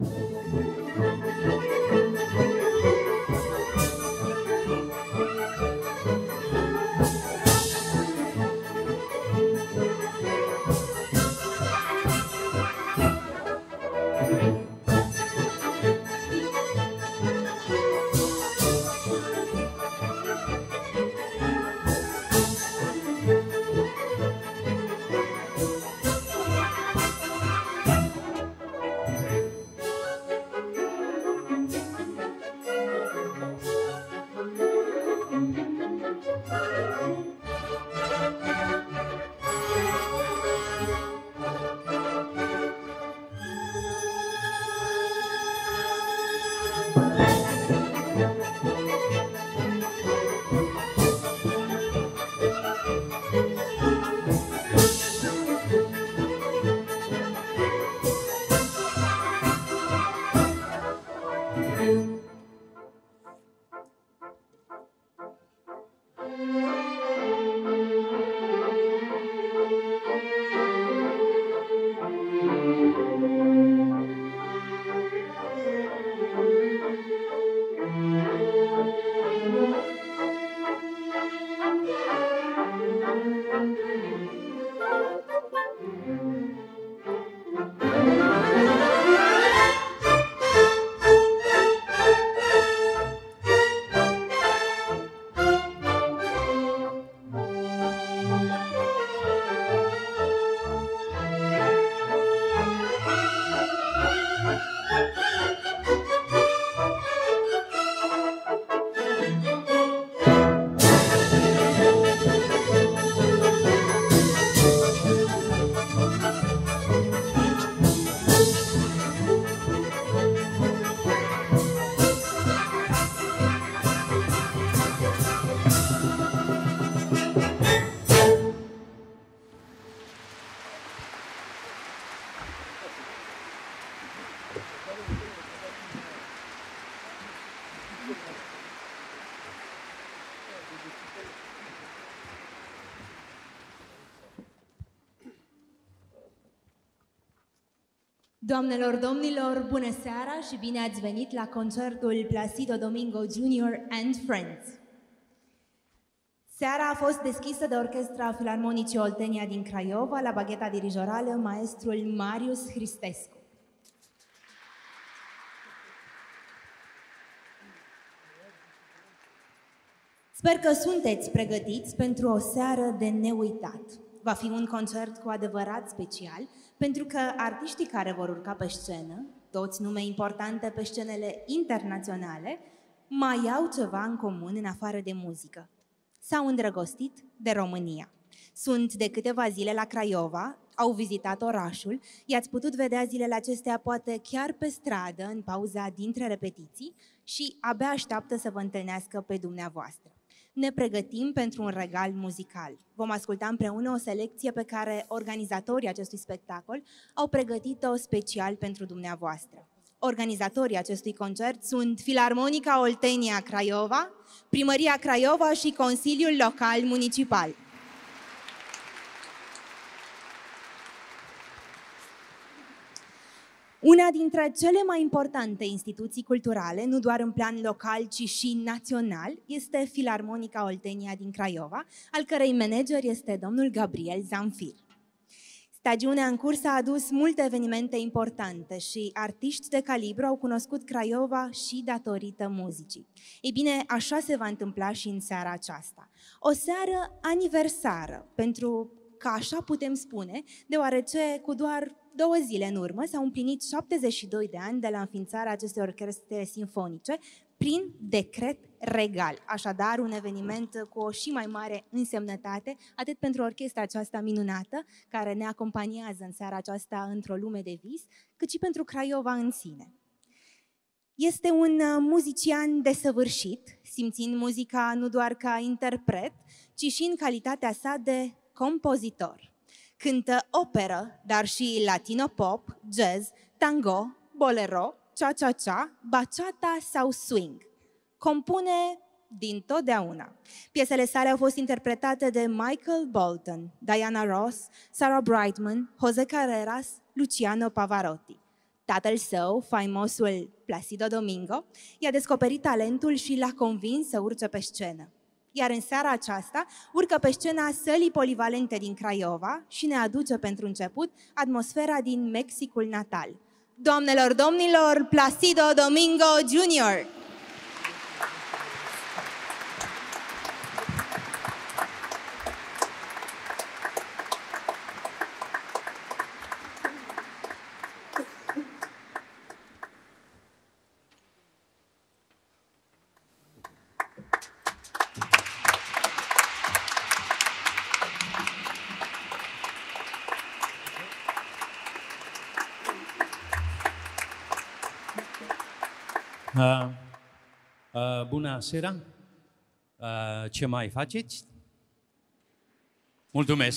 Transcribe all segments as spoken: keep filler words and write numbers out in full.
Doamnelor, domnilor, bună seara și bine ați venit la concertul Placido Domingo junior and Friends. Seara a fost deschisă de Orchestra Filarmonicii Oltenia din Craiova la bagheta dirijorală maestrul Marius Hristescu. Sper că sunteți pregătiți pentru o seară de neuitat. Va fi un concert cu adevărat special, pentru că artiștii care vor urca pe scenă, toți nume importante pe scenele internaționale, mai au ceva în comun în afară de muzică. S-au îndrăgostit de România. Sunt de câteva zile la Craiova, au vizitat orașul, i-ați putut vedea zilele acestea poate chiar pe stradă, în pauza dintre repetiții, și abia așteaptă să vă întâlnească pe dumneavoastră. Ne pregătim pentru un regal muzical. Vom asculta împreună o selecție pe care organizatorii acestui spectacol au pregătit-o special pentru dumneavoastră. Organizatorii acestui concert sunt Filarmonica Oltenia Craiova, Primăria Craiova și Consiliul Local Municipal. Una dintre cele mai importante instituții culturale, nu doar în plan local, ci și național, este Filarmonica Oltenia din Craiova, al cărei manager este domnul Gabriel Zamfir. Stagiunea în curs a adus multe evenimente importante și artiști de calibru au cunoscut Craiova și datorită muzicii. Ei bine, așa se va întâmpla și în seara aceasta. O seară aniversară, pentru că așa putem spune, deoarece cu doar două zile în urmă s-au împlinit șaptezeci și doi de ani de la înființarea acestei orchestre sinfonice prin decret regal. Așadar, un eveniment cu o și mai mare însemnătate, atât pentru orchestra aceasta minunată, care ne acompaniază în seara aceasta într-o lume de vis, cât și pentru Craiova în sine. Este un muzician desăvârșit, simțind muzica nu doar ca interpret, ci și în calitatea sa de compozitor. Cântă operă, dar și latino-pop, jazz, tango, bolero, cha-cha-cha, bachata sau swing. Compune dintotdeauna. Piesele sale au fost interpretate de Michael Bolton, Diana Ross, Sarah Brightman, Jose Carreras, Luciano Pavarotti. Tatăl său, faimosul Placido Domingo, i-a descoperit talentul și l-a convins să urce pe scenă. Iar în seara aceasta urcă pe scena Sălii Polivalente din Craiova și ne aduce pentru început atmosfera din Mexicul natal. Doamnelor, domnilor, Placido Domingo junior! Uh, uh, bună seara! Uh, ce mai faceți? Mulțumesc!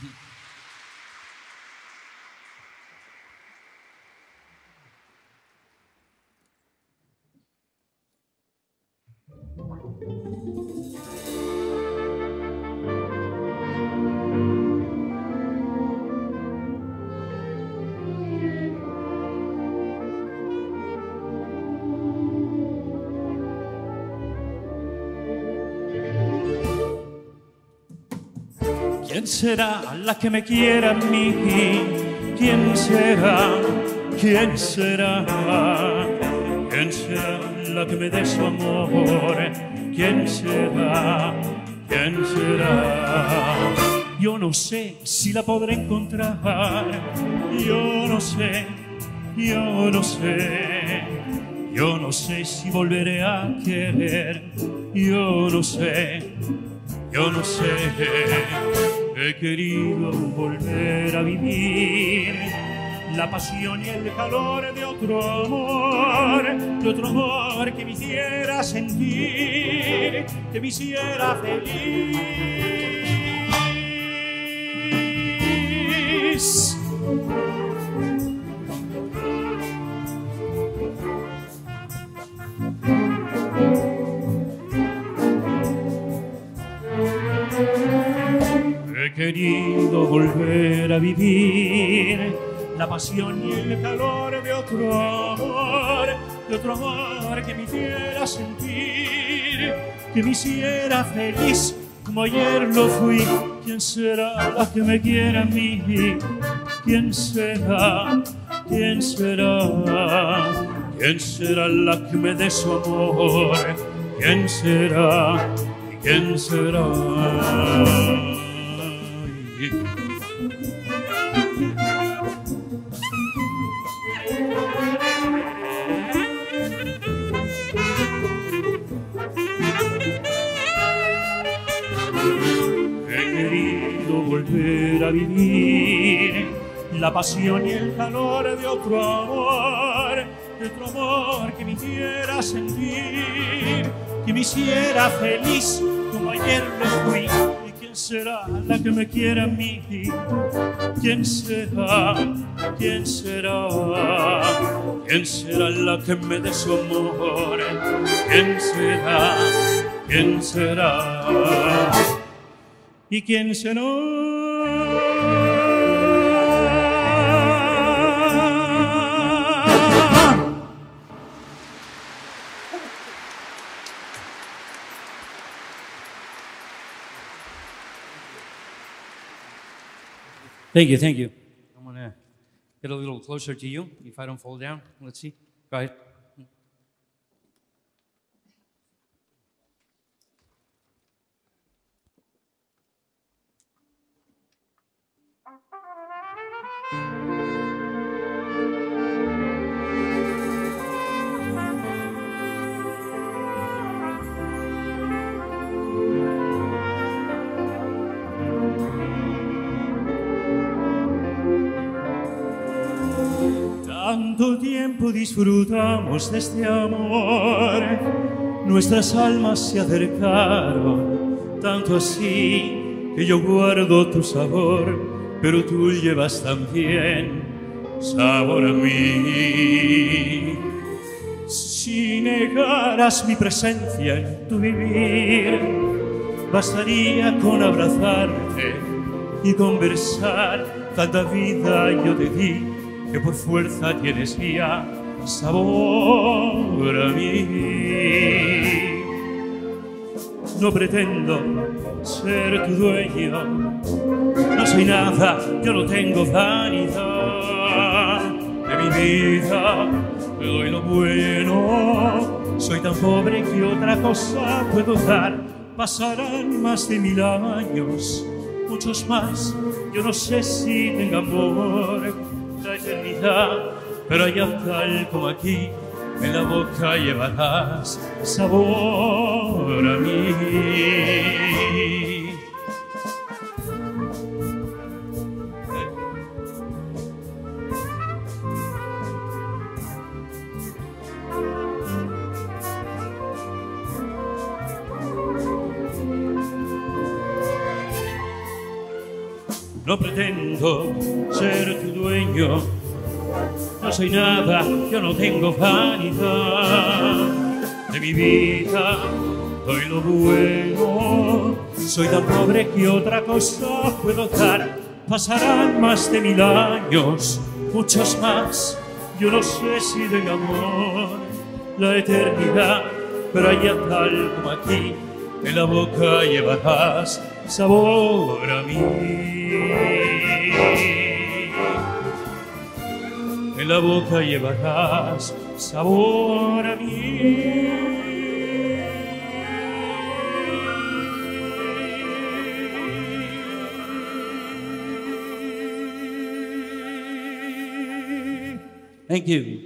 ¿Quién será la que me quiera a mí? ¿Quién será? ¿Quién será? ¿Quién será la que me dé su amor? ¿Quién será? ¿Quién será? Yo no sé si la podré encontrar. Yo no sé, yo no sé. Yo no sé si volveré a querer. Yo no sé. Yo no sé, he querido volver a vivir la pasión y el calor de otro amor, de otro amor que me hiciera sentir, que me hiciera feliz. He querido volver a vivir la pasión y el calor de otro amor, de otro amor que me hiciera sentir, que me hiciera feliz como ayer lo fui. ¿Quién será la que me quiera a mí? ¿Quién será? ¿Quién será? ¿Quién será la que me dé su amor? ¿Quién será? ¿Quién será? He querido volver a vivir la pasión y el calor de otro amor, de otro amor que me hiciera sentir, que me hiciera feliz como ayer lo fui. ¿Quién será la que me quiera a mí? ¿Quién será? ¿Quién será? ¿Quién será la que me dé su amor? ¿Quién será? ¿Quién será? ¿Y quién será? Thank you, thank you. I'm going to get a little closer to you if I don't fall down. Let's see. Go ahead. Tanto tiempo disfrutamos de este amor, nuestras almas se acercaron, tanto así que yo guardo tu sabor, pero tú llevas también sabor a mí. Si negaras mi presencia en tu vivir, bastaría con abrazarte y conversar, tanta vida yo te di. que por fuerza tienes ya sabor a mí. No pretendo ser tu dueño, no soy nada, yo no tengo vanidad. De mi vida te doy lo bueno, soy tan pobre que otra cosa puedo dar. Pasarán más de mil años, muchos más, yo no sé si tenga amor la eternidad, pero allá tal como aquí, en la boca llevarás sabor a mí. No pretendo ser tu dueño, no soy nada, yo no tengo vanidad. De mi vida doy lo bueno, soy tan pobre que otra cosa puedo dar. Pasarán más de mil años, muchos más, yo no sé si del amor la eternidad, pero allá tal como aquí, en la boca llevarás sabor a mí. En la boca llevarás sabor a mí. Thank you.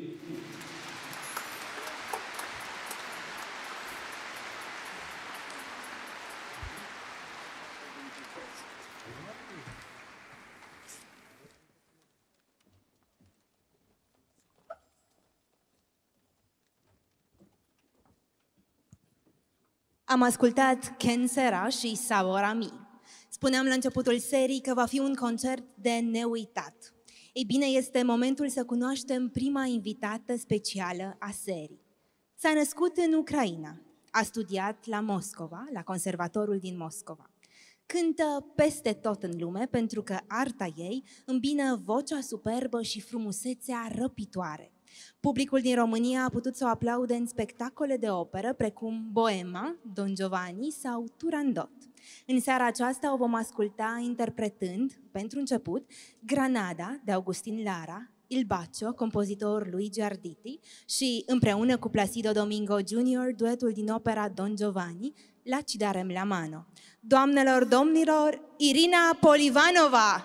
Am ascultat Ken Sera și Sabor a Mi. Spuneam la începutul serii că va fi un concert de neuitat. Ei bine, este momentul să cunoaștem prima invitată specială a serii. S-a născut în Ucraina, a studiat la Moscova, la Conservatorul din Moscova. Cântă peste tot în lume pentru că arta ei îmbină vocea superbă și frumusețea răpitoare. Publicul din România a putut să o aplaude în spectacole de operă precum Boema, Don Giovanni sau Turandot. În seara aceasta o vom asculta interpretând, pentru început, Granada de Augustin Lara, Il Bacio, compozitor Luigi Arditi, și împreună cu Placido Domingo junior, duetul din opera Don Giovanni, La ci darem la mano. Doamnelor, domnilor, Irina Polivanova!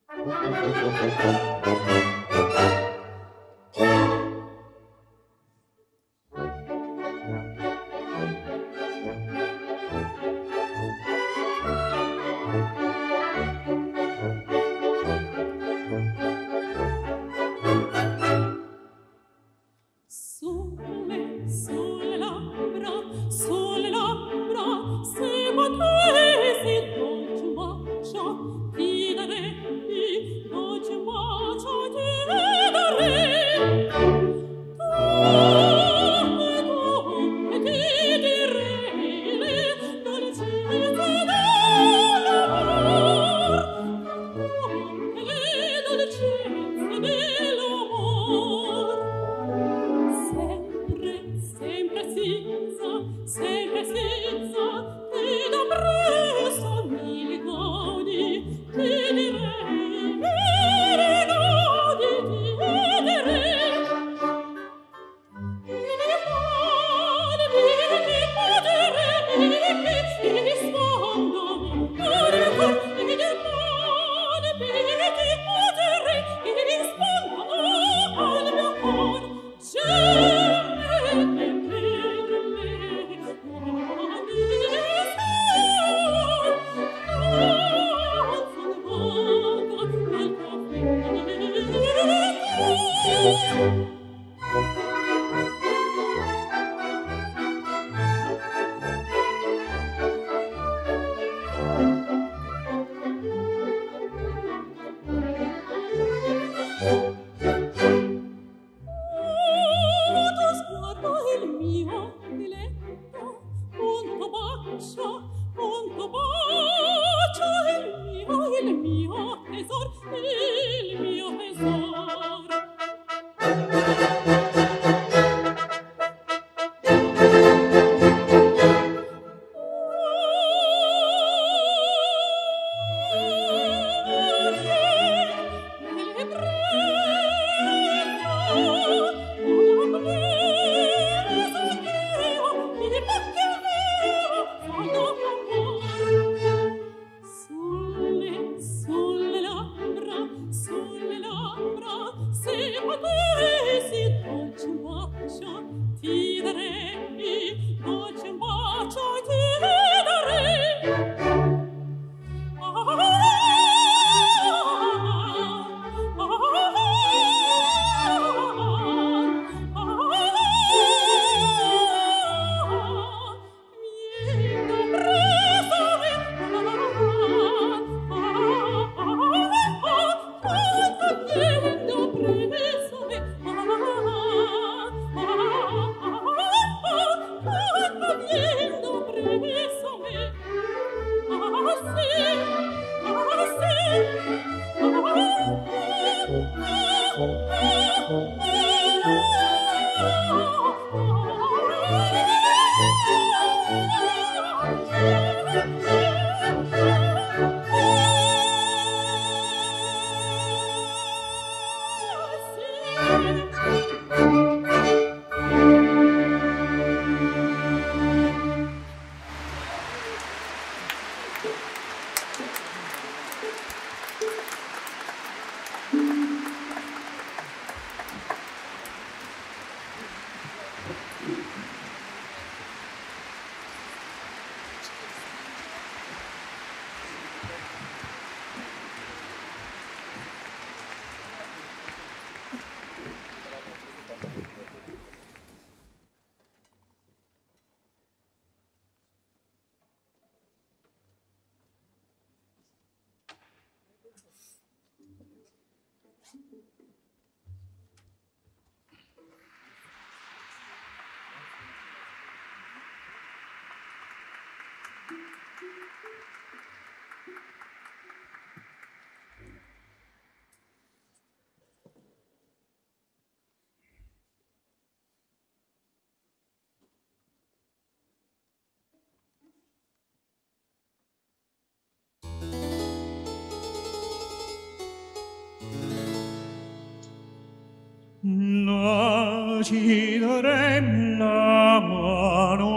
No ci darem la mano,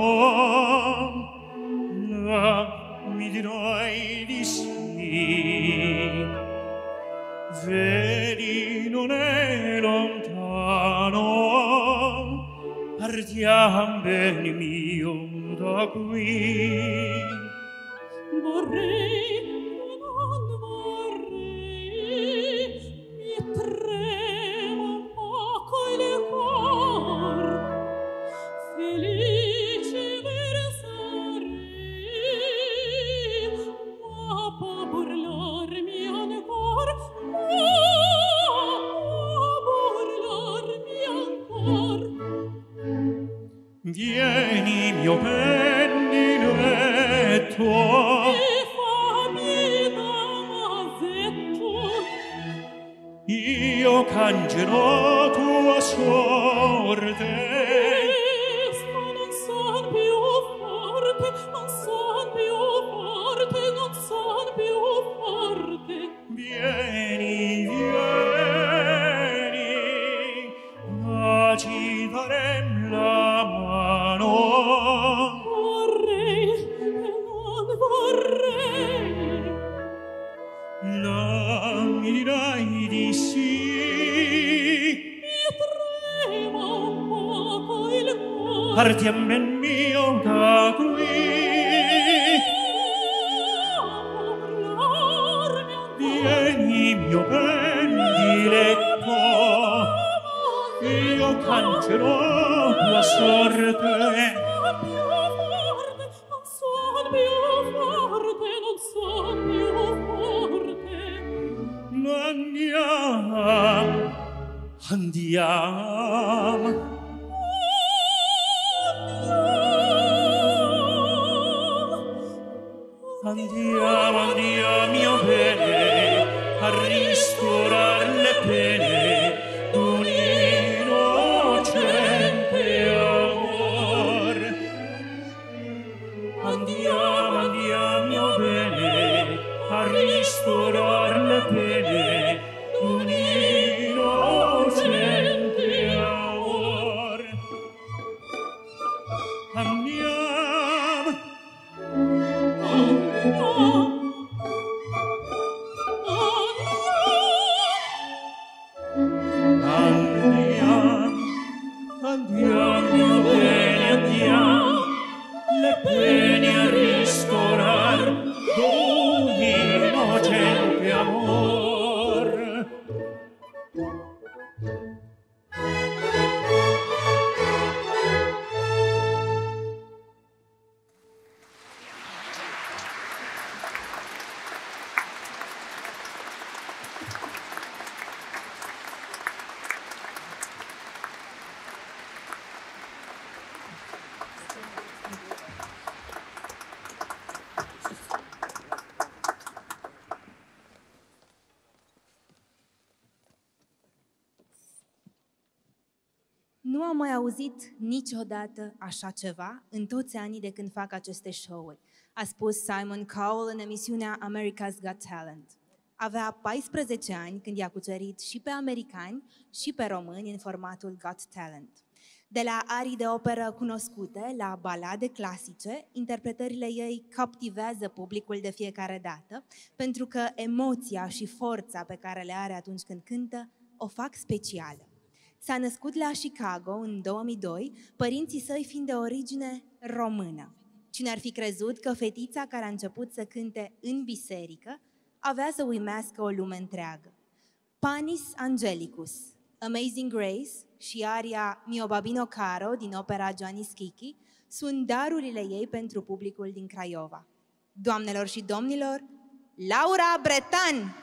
no mi dirai di sì, partiam bene mio da qui. Vorrei, non vorrei, mi trema un poco il cor, felice versarei, ma può burlarmi ancora, ma può burlarmi ancora. Vieni mio pendiletto, E fammi damasetto, io cangerò tua sorte. questo non son più forte, non son più forte, non son più forte. Vieni, vieni, ma ci darem la mano. Vorrei e non vorrei, La mi dirai di sì. mi trema un poco il cuore. Partiam ben mio da qui. Vieni mio pendiletto, io cancerò tua sorte. Non son più forte, non son più forte. Andiam, andiam. Andiamo, andiamo, mio bene, a ristorar le pene d'un innocente amor. Andiamo, andiamo, mio bene, a ristorar le pene d'un innocente amor. Andiamo. Andiam, andiam, mio bene, andiam, le pene a ristorar d'un innocente amor. Nu am mai auzit niciodată așa ceva în toți anii de când fac aceste show-uri, a spus Simon Cowell în emisiunea America's Got Talent. Avea paisprezece ani când i-a cucerit și pe americani și pe români în formatul Got Talent. De la arii de operă cunoscute la balade clasice, interpretările ei captivează publicul de fiecare dată, pentru că emoția și forța pe care le are atunci când cântă o fac specială. S-a născut la Chicago în două mii doi, părinții săi fiind de origine română. Cine ar fi crezut că fetița care a început să cânte în biserică avea să uimească o lume întreagă. Panis Angelicus, Amazing Grace și aria Mio Babino Caro din opera Gianni Schicchi sunt darurile ei pentru publicul din Craiova. Doamnelor și domnilor, Laura Bretan!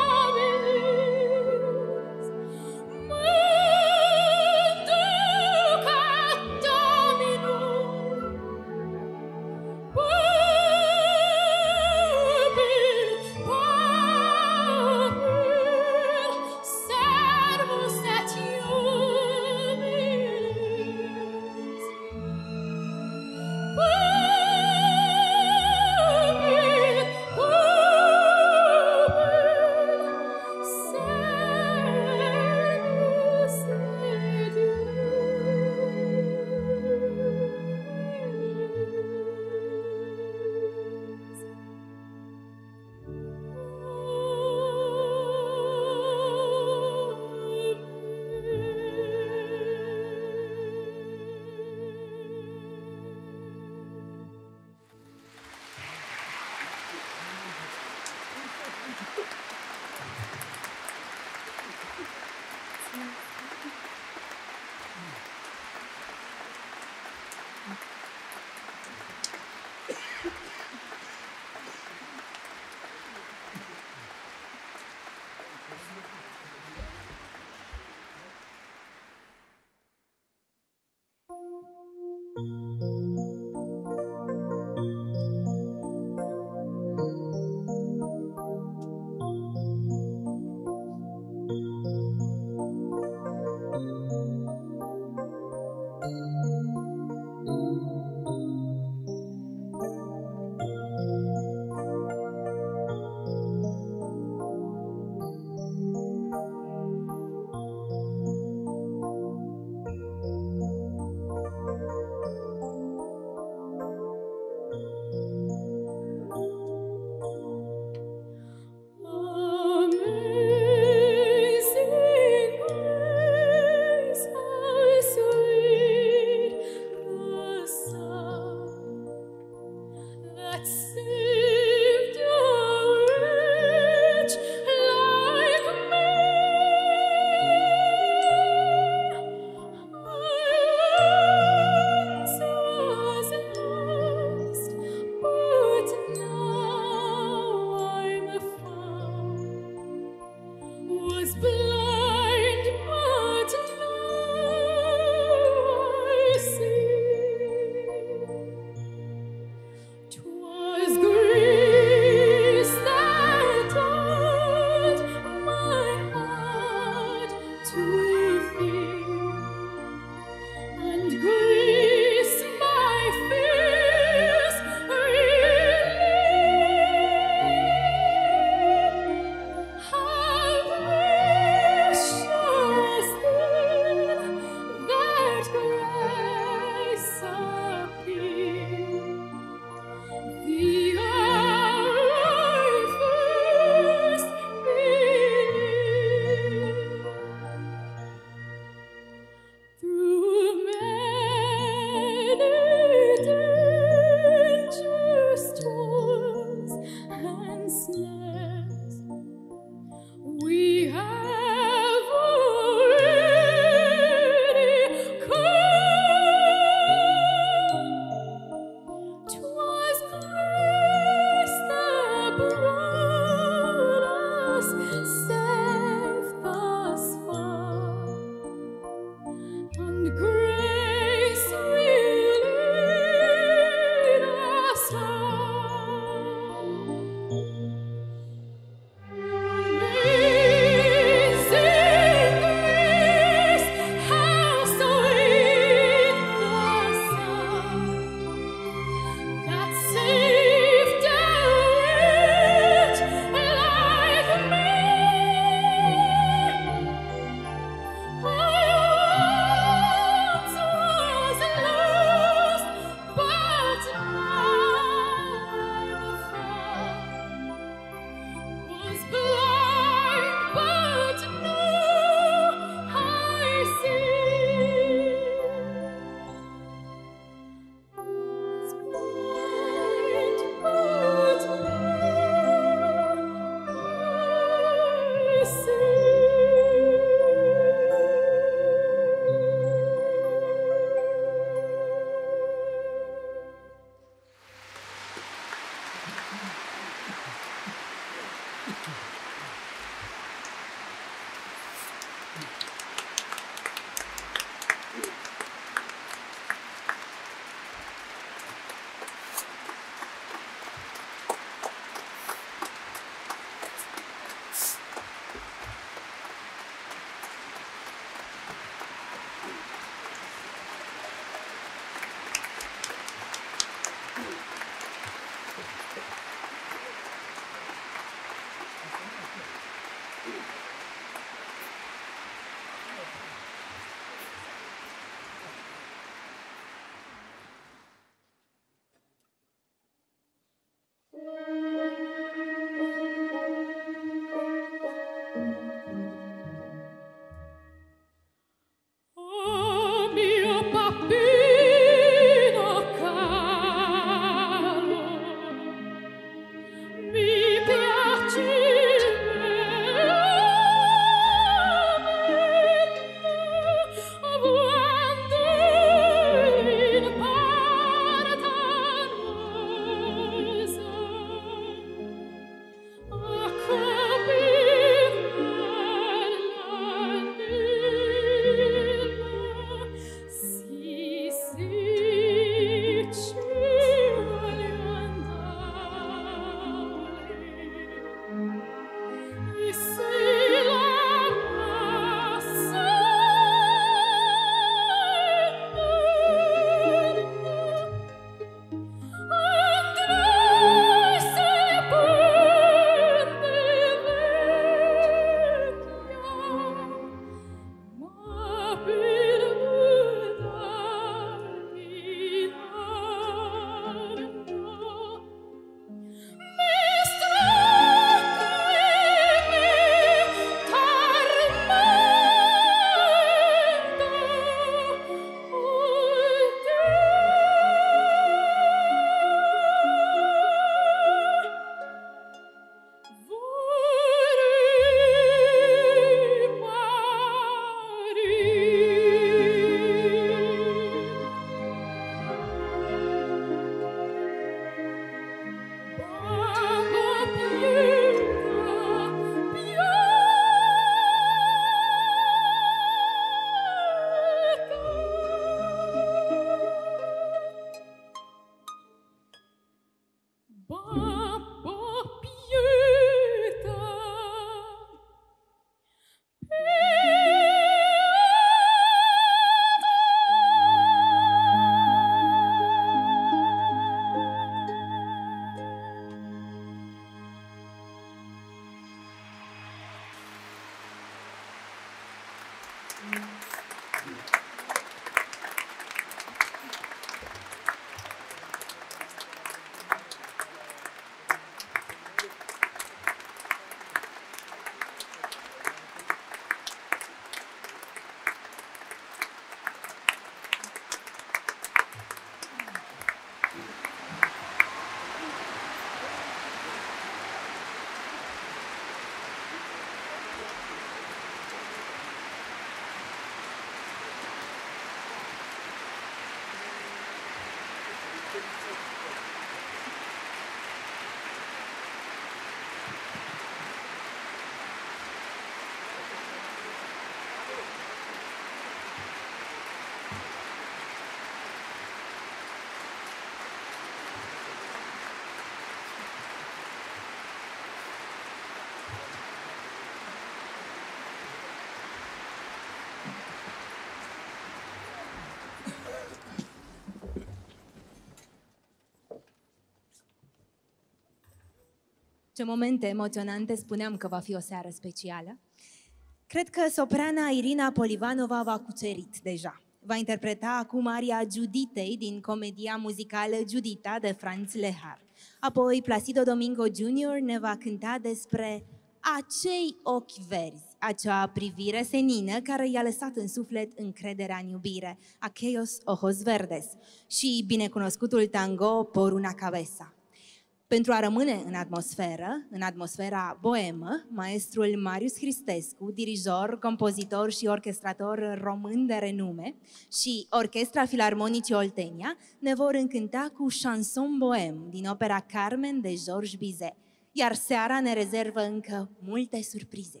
Ce momente emoționante, spuneam că va fi o seară specială. Cred că soprana Irina Polivanova v-a cucerit deja. Va interpreta acum aria Juditei din comedia muzicală Giudita de Franz Lehár. Apoi Placido Domingo junior ne va cânta despre acei ochi verzi, acea privire senină care i-a lăsat în suflet încrederea în iubire, aquellos ojos verdes, și binecunoscutul tango Por una cabeza. Pentru a rămâne în atmosferă, în atmosfera boemă, maestrul Marius Cristescu, dirijor, compozitor și orchestrator român de renume, și Orchestra Filarmonicii Oltenia ne vor încânta cu Chanson Bohème din opera Carmen de Georges Bizet, iar seara ne rezervă încă multe surprize.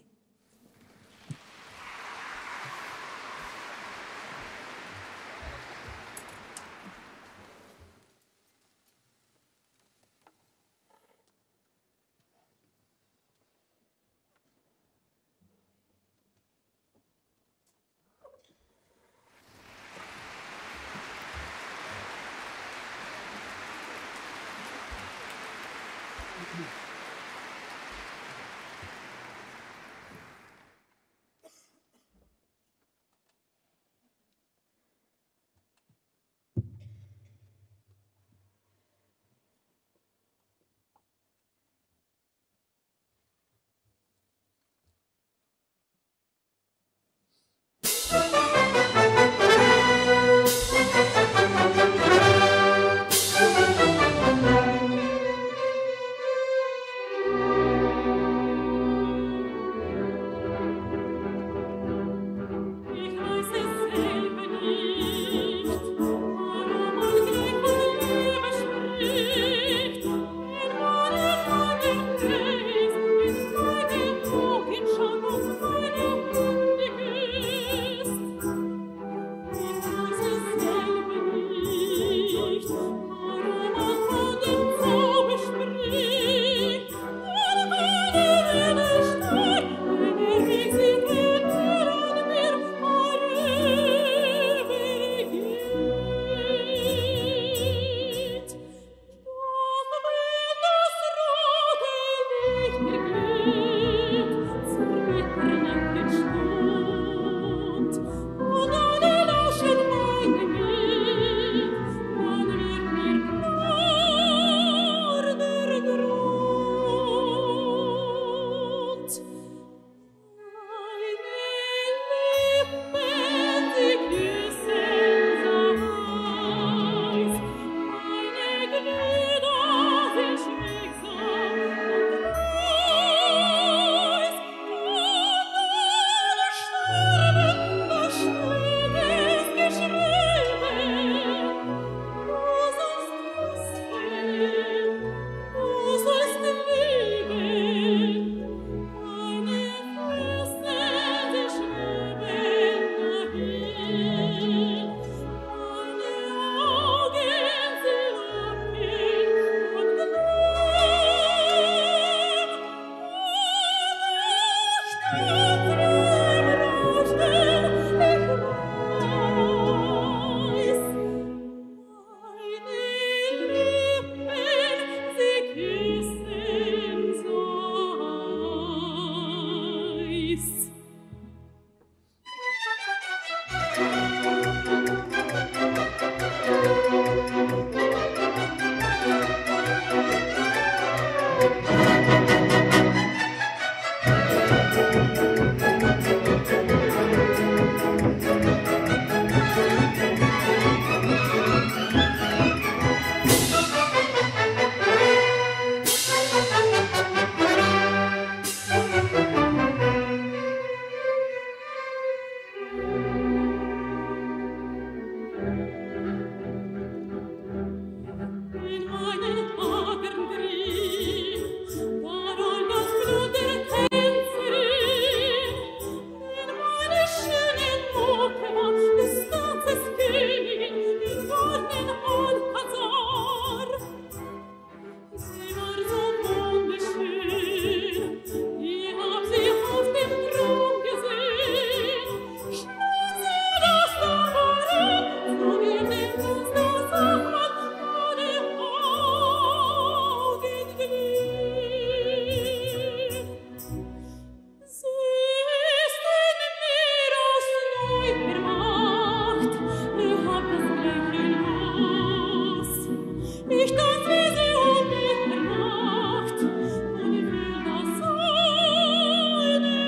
Ich tanz wie sie um mit der Nacht, und ich will das seine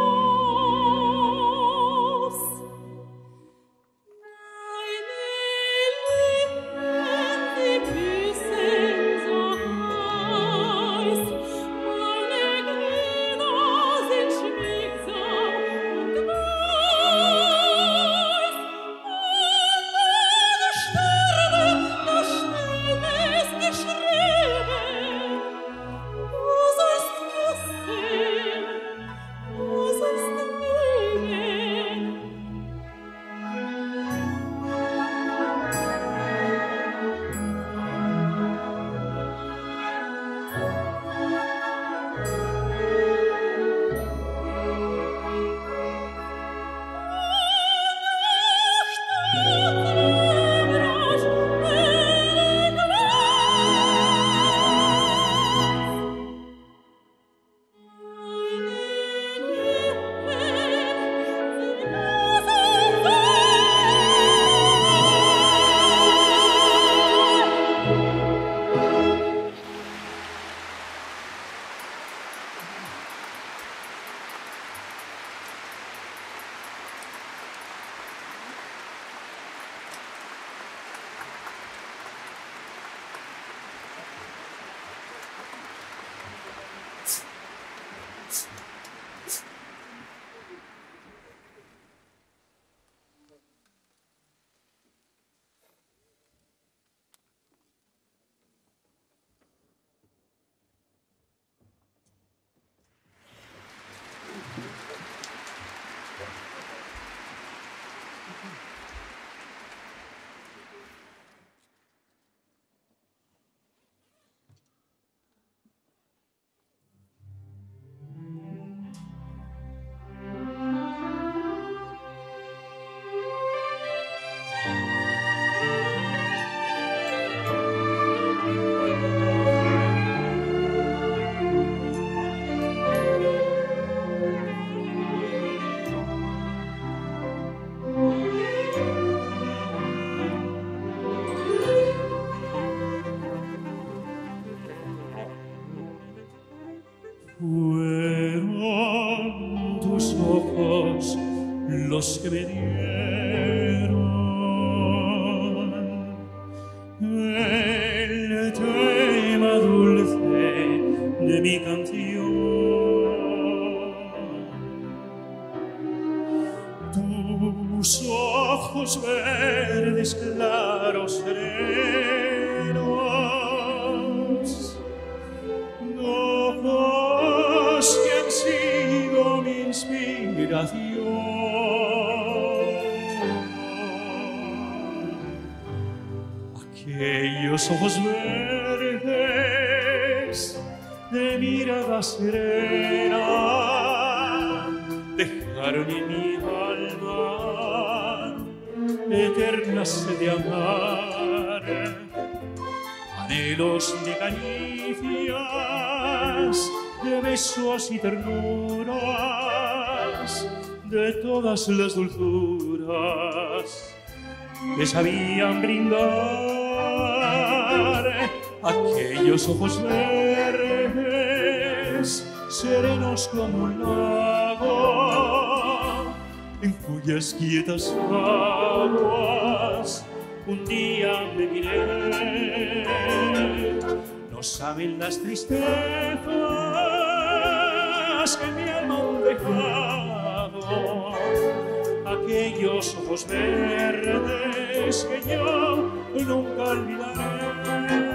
bloß. Meine Lippen, die küssen so heiß, meine Glieder sind schmiegsam und weiß, und ohne Sterne, da steht es geschrieben, du sollst küssen, du sollst lieben. Fueron tus ojos los que me dieron el tema dulce de mi canción. Tus ojos verdes claros serenos, ojos que han sido mi inspiración. Aquellos ojos verdes de mirada serena dejaron en mi alma eterna sed de amar, anhelos de caricias, de besos y ternuras, de todas las dulzuras que sabían brindar aquellos ojos verdes, serenos como un lago, en cuyas quietas aguas un día me miré. No saben las tristezas que mi alma han dejado aquellos ojos verdes que yo nunca olvidaré.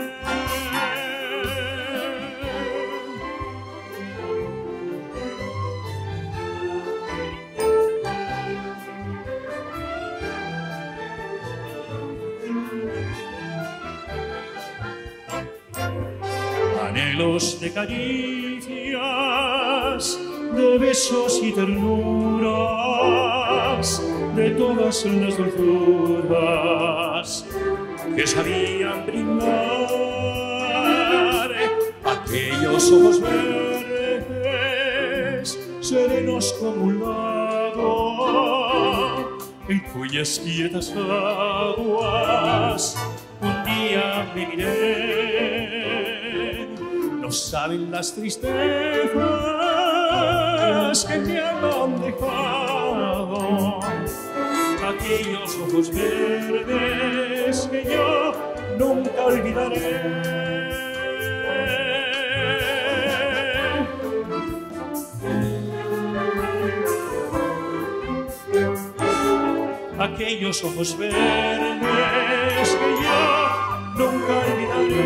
Anhelos de caricias, de besos y ternuras, de todas las dulzuras que sabían brindar aquellos ojos verdes, serenos como un lago, en cuyas quietas aguas un día me miré. No saben las tristezas que me han dejado aquellos ojos verdes que yo nunca olvidaré. Aquellos ojos verdes que yo nunca olvidaré.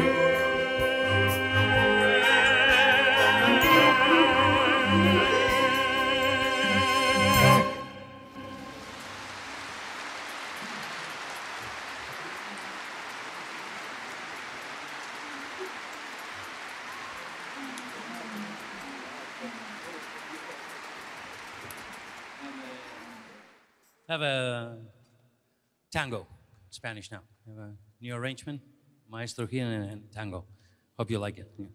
Have a tango, Spanish now. Have a new arrangement, maestro here and, and tango. Hope you like it. Yeah.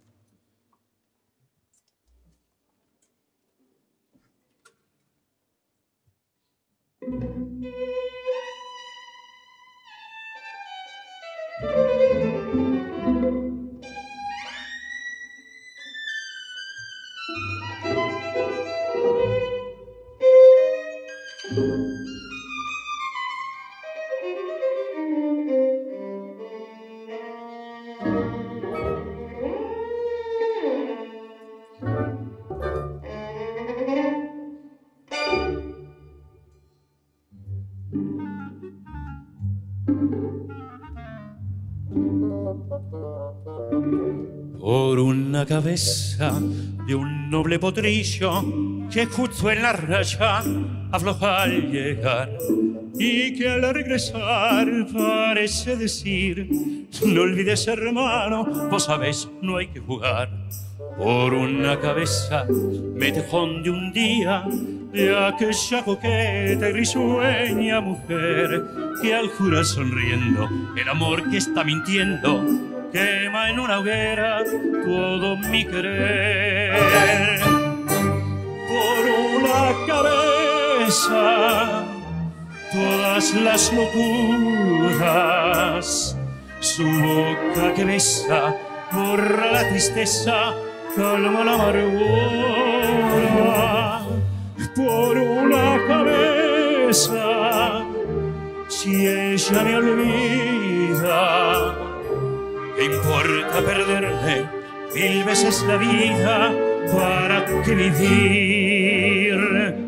Por una cabeza de un noble potrillo que justo en la raya afloja al llegar y que al regresar parece decir: no olvides, hermano, vos sabés, no hay que jugar. Por una cabeza me tejón de un día de aquella coqueta y risueña mujer que al jurar sonriendo el amor que está mintiendo quema en una hoguera todo mi querer. Por una cabeza todas las locuras, su boca que besa borra la tristeza, calma la amargura. Por una cabeza, si ella me olvida, ¿qué importa perderme mil veces la vida? ¿Para qué vivir?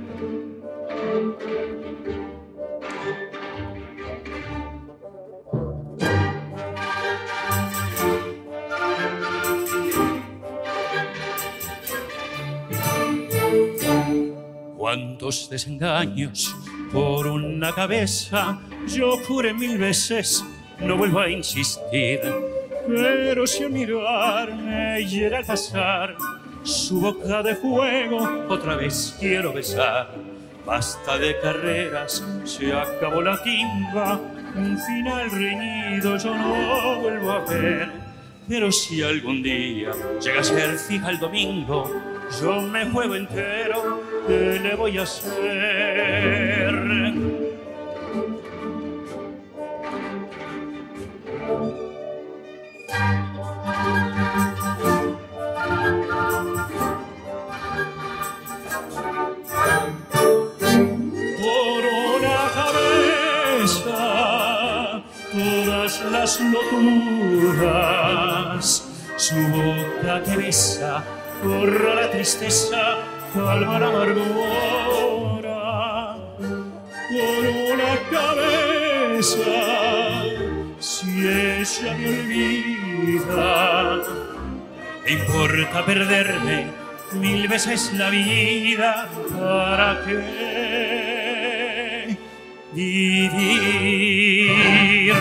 Cuántos desengaños por una cabeza, yo juré mil veces, no vuelvo a insistir. Pero si al mirarme llega al pasar su boca de fuego, otra vez quiero besar. Basta de carreras, se acabó la timba, un final reñido yo no vuelvo a ver. Pero si algún día llega a ser fija el domingo, yo me juego entero, ¿qué le voy a hacer? Por una cabeza todas las locuras, su boca que besa borra la tristeza, calma la amargura. Por una cabeza, si ella me olvida, ¿qué importa perderme mil veces la vida? ¿Para qué vivir?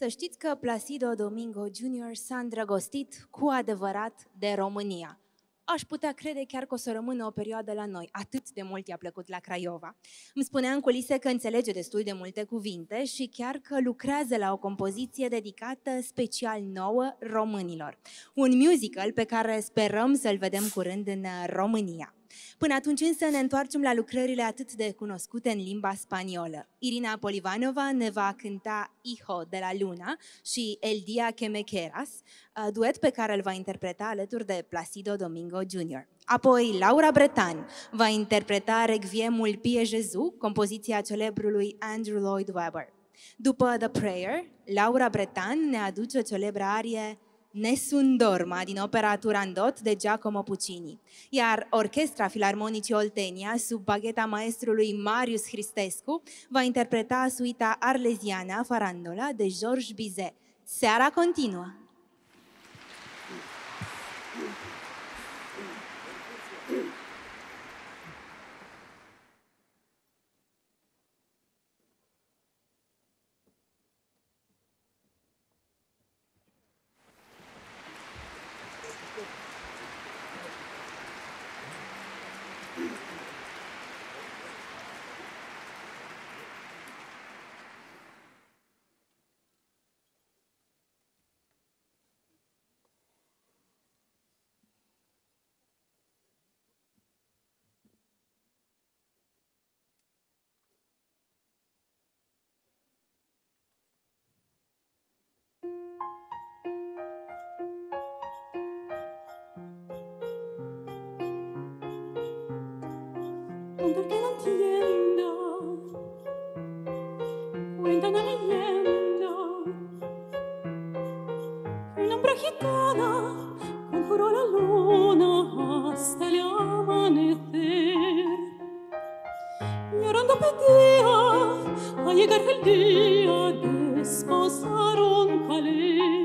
Să știți că Placido Domingo junior s-a îndrăgostit cu adevărat de România. Aș putea crede chiar că o să rămână o perioadă la noi. Atât de mult i-a plăcut la Craiova. Îmi spunea în culise că înțelege destul de multe cuvinte și chiar că lucrează la o compoziție dedicată special nouă românilor. Un musical pe care sperăm să-l vedem curând în România. Până atunci însă ne întoarcem la lucrările atât de cunoscute în limba spaniolă. Irina Polivanova ne va cânta Hijo de la Luna și El Dia que me quieras, duet pe care îl va interpreta alături de Placido Domingo junior Apoi Laura Bretan va interpreta Requiemul Pie Jesu, compoziția celebrului Andrew Lloyd Webber. După The Prayer, Laura Bretan ne aduce o celebră arie Nessun Dorma din opera Turandot de Giacomo Puccini, iar Orchestra Filarmonicii Oltenia, sub bagheta maestrului Marius Hristescu, va interpreta suita arleziana Farandola de Georges Bizet. Seara continuă! Tonto el que no entienda, cuenta una leyenda que una hombre gitana conjuró la luna hasta el amanecer. Llorando pedía a llegar el día de esposar un Calais.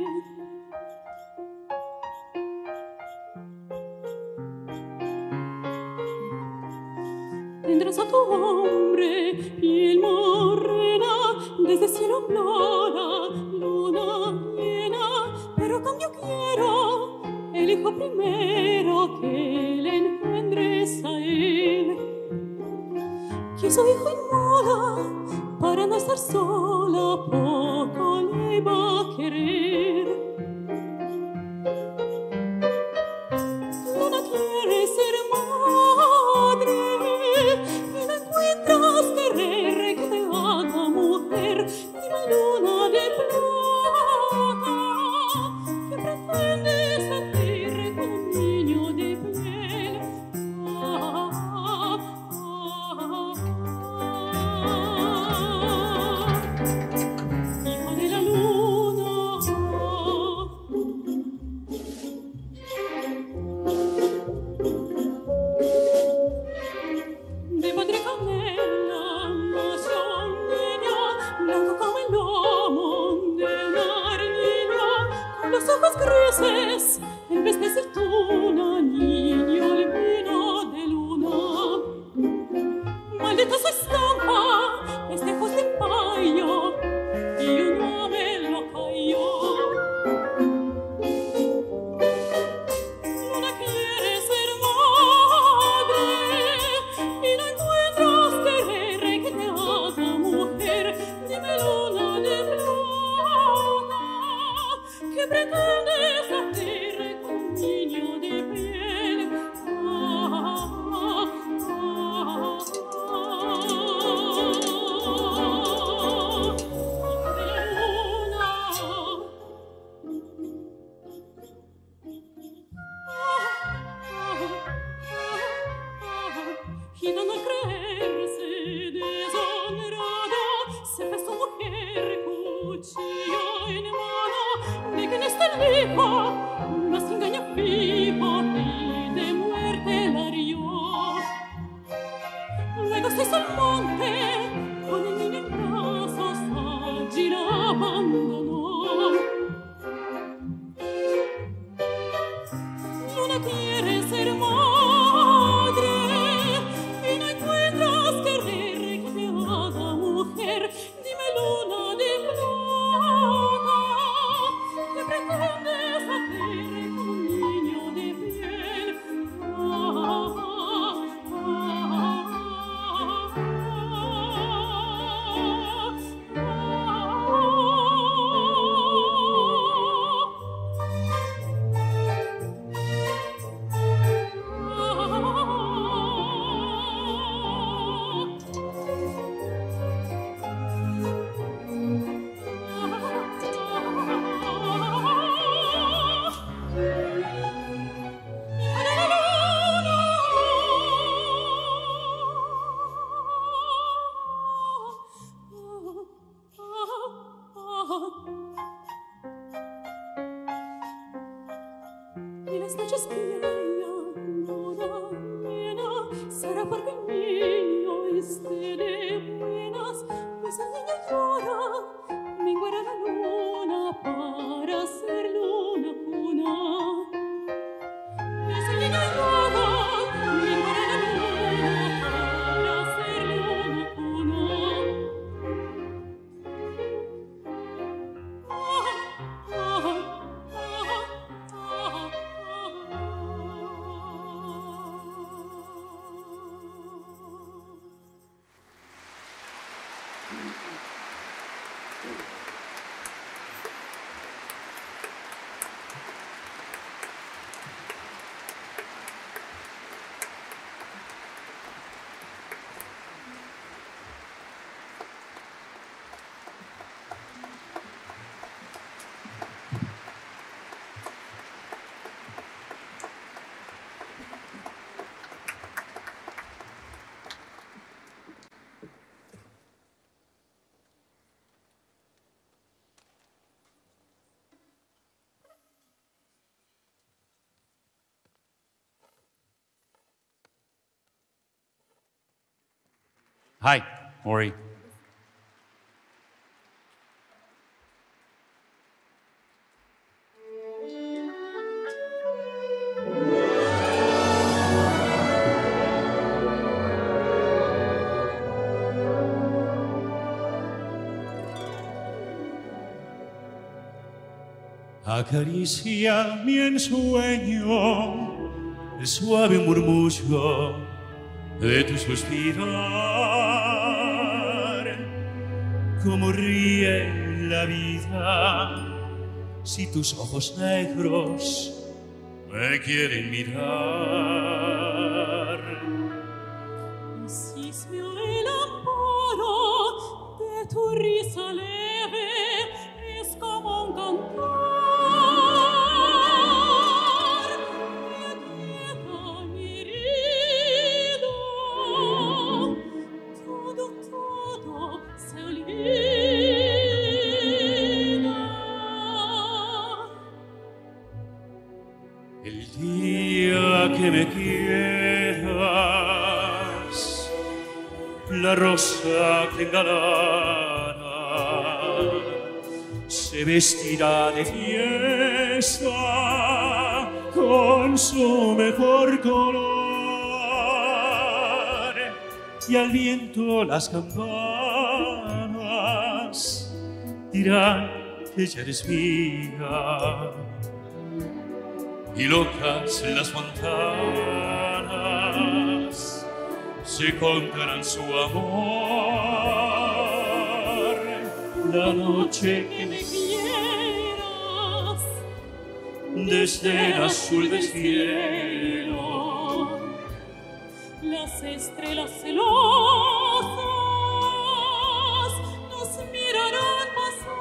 Tendrás a tu hombre, piel morena, desde cielo implora, luna llena, pero a cambio quiero el hijo primero que le engendres a él. Quiso hijo inmola, para no estar sola, poco le va a querer. Luna quiere ser madre, y no encuentras querer que te haga mujer. Dime, luna de plata, que pretendes hacer con un niño de piel. Ah, ah, ah, ah. Hijo de la luna, de padre canela nació un niño, blanco como el lomo de una niña, con los ojos grises en vez de aceituna, niño albino de luna. Maldita su estampa, es de ojos de payo, y uno me lo cayó. Luna quiere ser madre, y no encuentras querer que te haga mujer. Dime, luna de plata, que pretendes hacer con un niño de piel. Ah, ah, ah, ah. Hijo de la luna. Y no creerse deshonrado, se fue su mujer cuchillo en mano, de que en este hijo más engaño fijo y de muerte la hirió. Luego se hizo al monte con el niño en brazos, allí la abandonó. Luna quiere ser madre, y no encuentras querer que te haga mujer. Dime, luna de plata, Si las noches que hayan luna llena, será porque el niño esté de buenas, pues el niño llora, menguará la luna para hacer luna cuna. Pues el niño llora, menguará la luna para hacer luna cuna. Hi, Ori. Acaricia mi ensueño el suave murmullo de tu suspirar, como ríe la vida si tus ojos negros me quieren mirar. Hiciste el amparo de tu risa leve, es como un cantar. Que me quieras, la rosa que engalana se vestirá de fiesta con su mejor color, y al viento las campanas dirán que ya eres mía. Y locas las fontanas se contarán su amor. La noche Que me quieras desde el azul del cielo, las estrellas celosas nos mirarán pasar.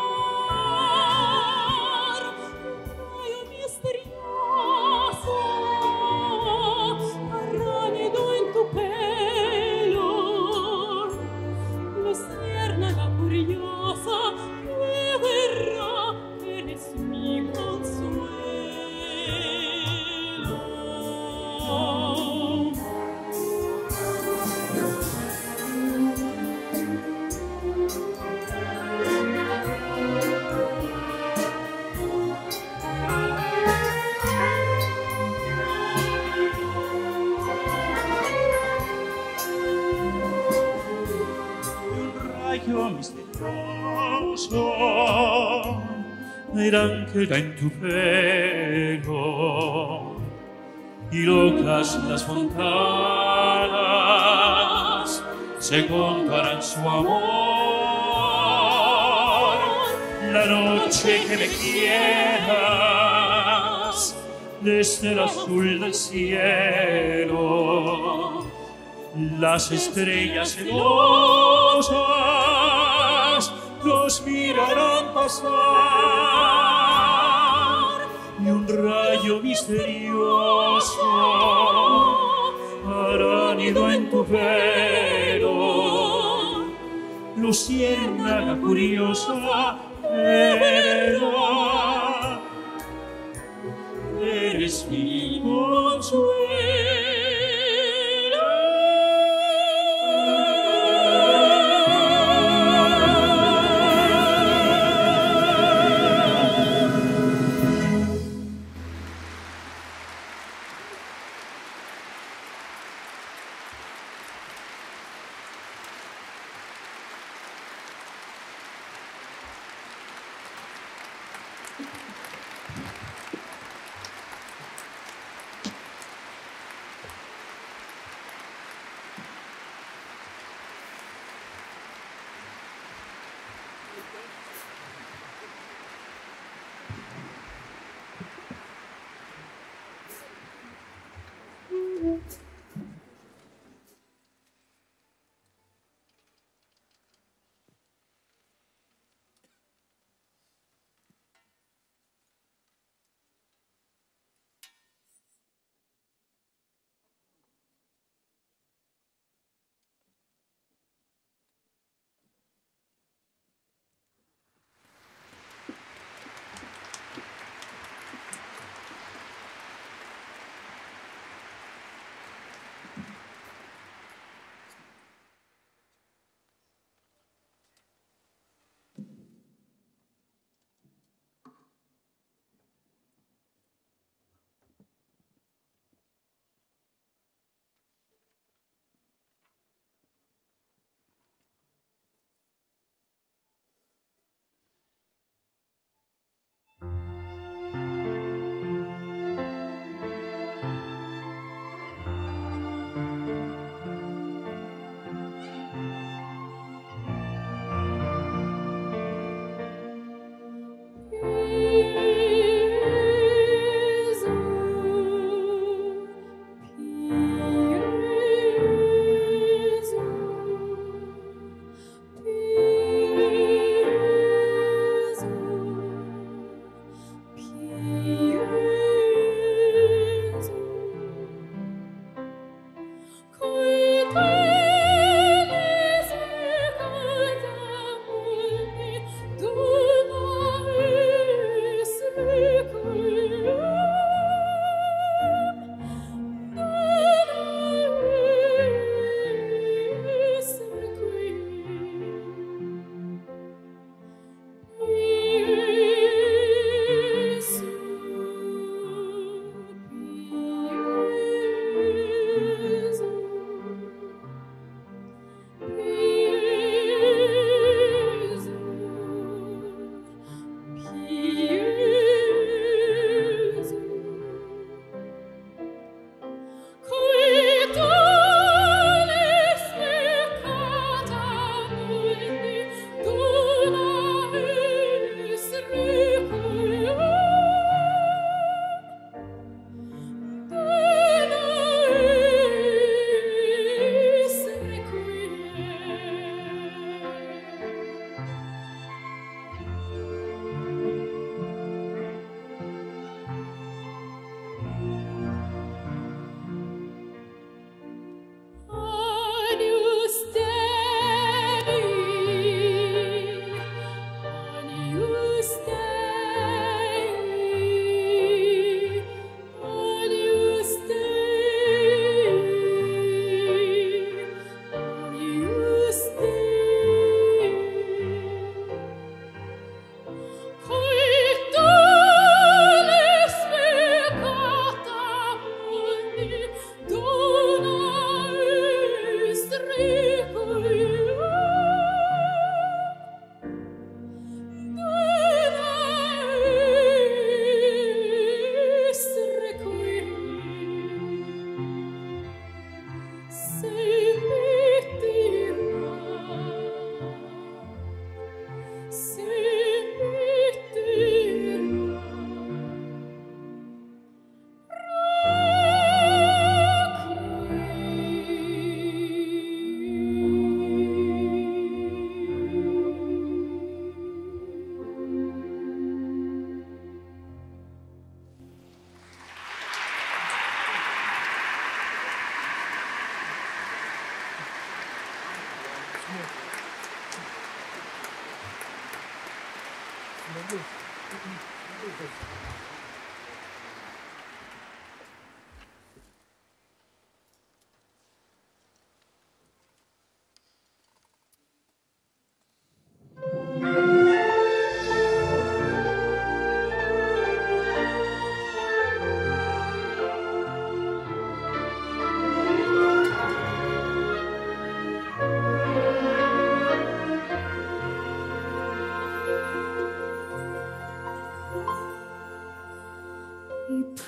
Un rayo misterioso arrañado en tu pelo, luciérnaga curiosa que verá que eres mi consuelo. misterioso el ángel en tu pelo, y locas las fontanas se contarán su amor. La noche que me quieras desde el azul del cielo, las estrellas celosas los mirarán pasar, y un rayo misterioso hará nido en tu pelo. Luciérnaga curiosa, verá, eres eres mi consuelo.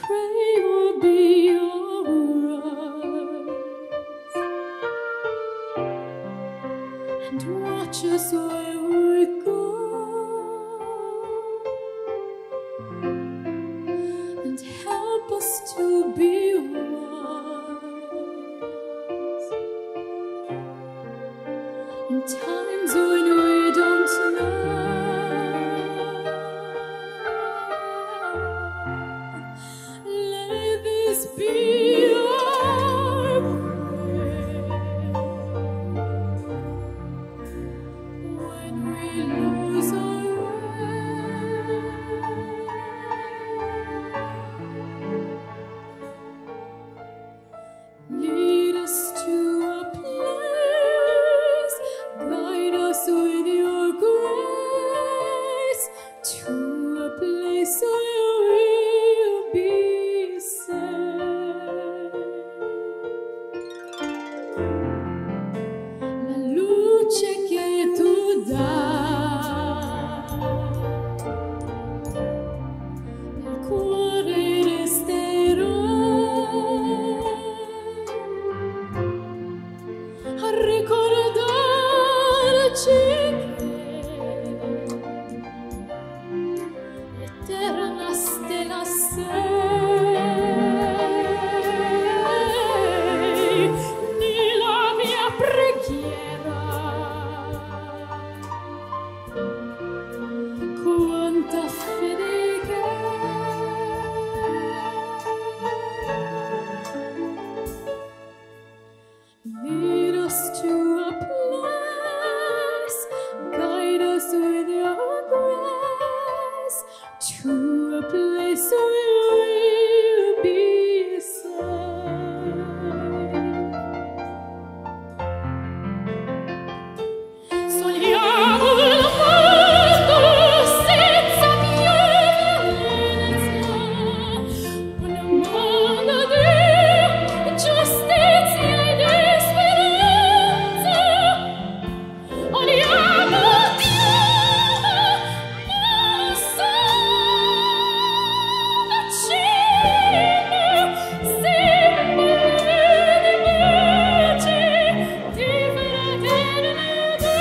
pray will be yours, and watch us where we go, and help us to be wise in times when we don't know. Let this be our prayer when we lose our way. Lead us to a place, guide us with your grace, to a place where we'll be safe. La luce che tu dai nel cuore resterò a ricordarci che l'eterna stella sei, di la mia preghiera. Quanta fede che lead us to a place, guide us with your grace, to a place where we'll be safe. Soliamo il mondo senza più violenza, un mondo di giustizia ed speranza. Oliamo Dio, non sono vicino, simbolo di pace, di fraternità.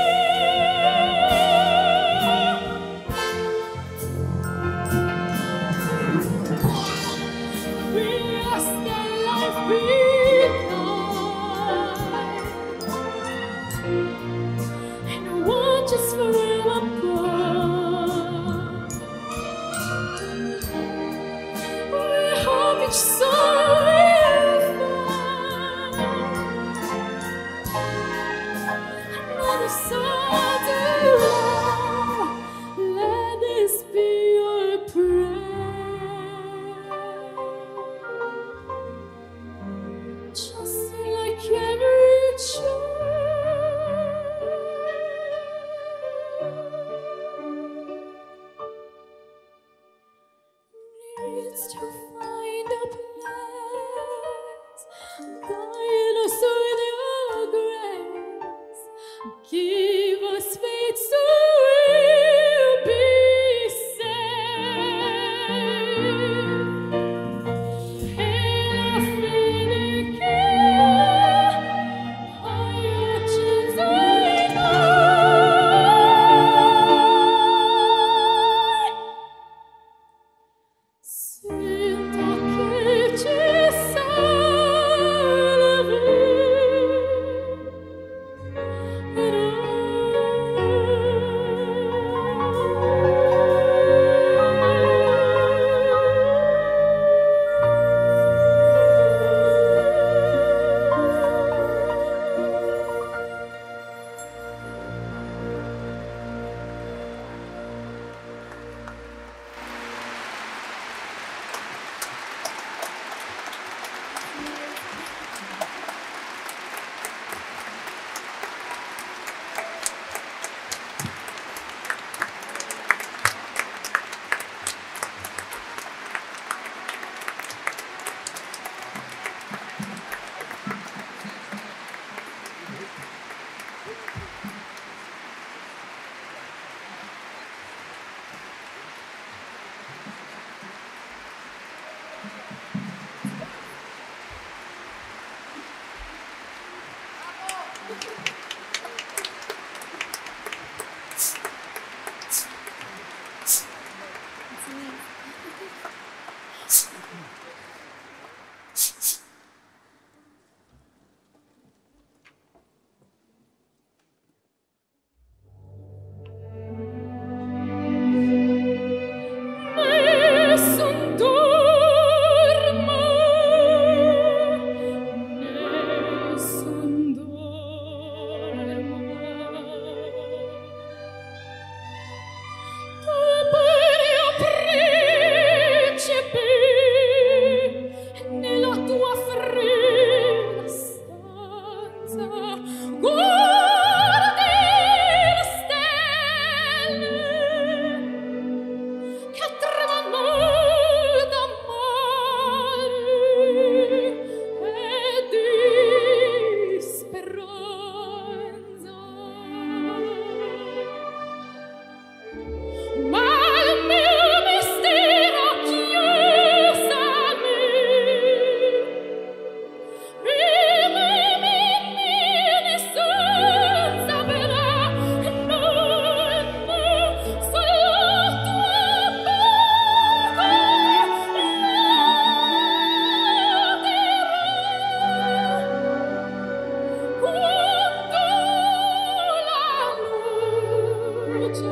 We ask that life be kind, and watch us forever apart. We hope each soul will find another soul to love. Let this be your prayer, just like every child. Needs to find a place, guide us with your grace, give us faith so we'll be safe. E la fede che hai acceso in noi, sento Nessun dorma, nessun dorma. Tu pure, principe, nella tua fredda stanza, guardi le stelle che tremano da mare e di speranza. Ma il mio mistero chiuso a me, e me, me, me, nessun saprà, no, no, solo tua bocca lo dirà. Quando la luce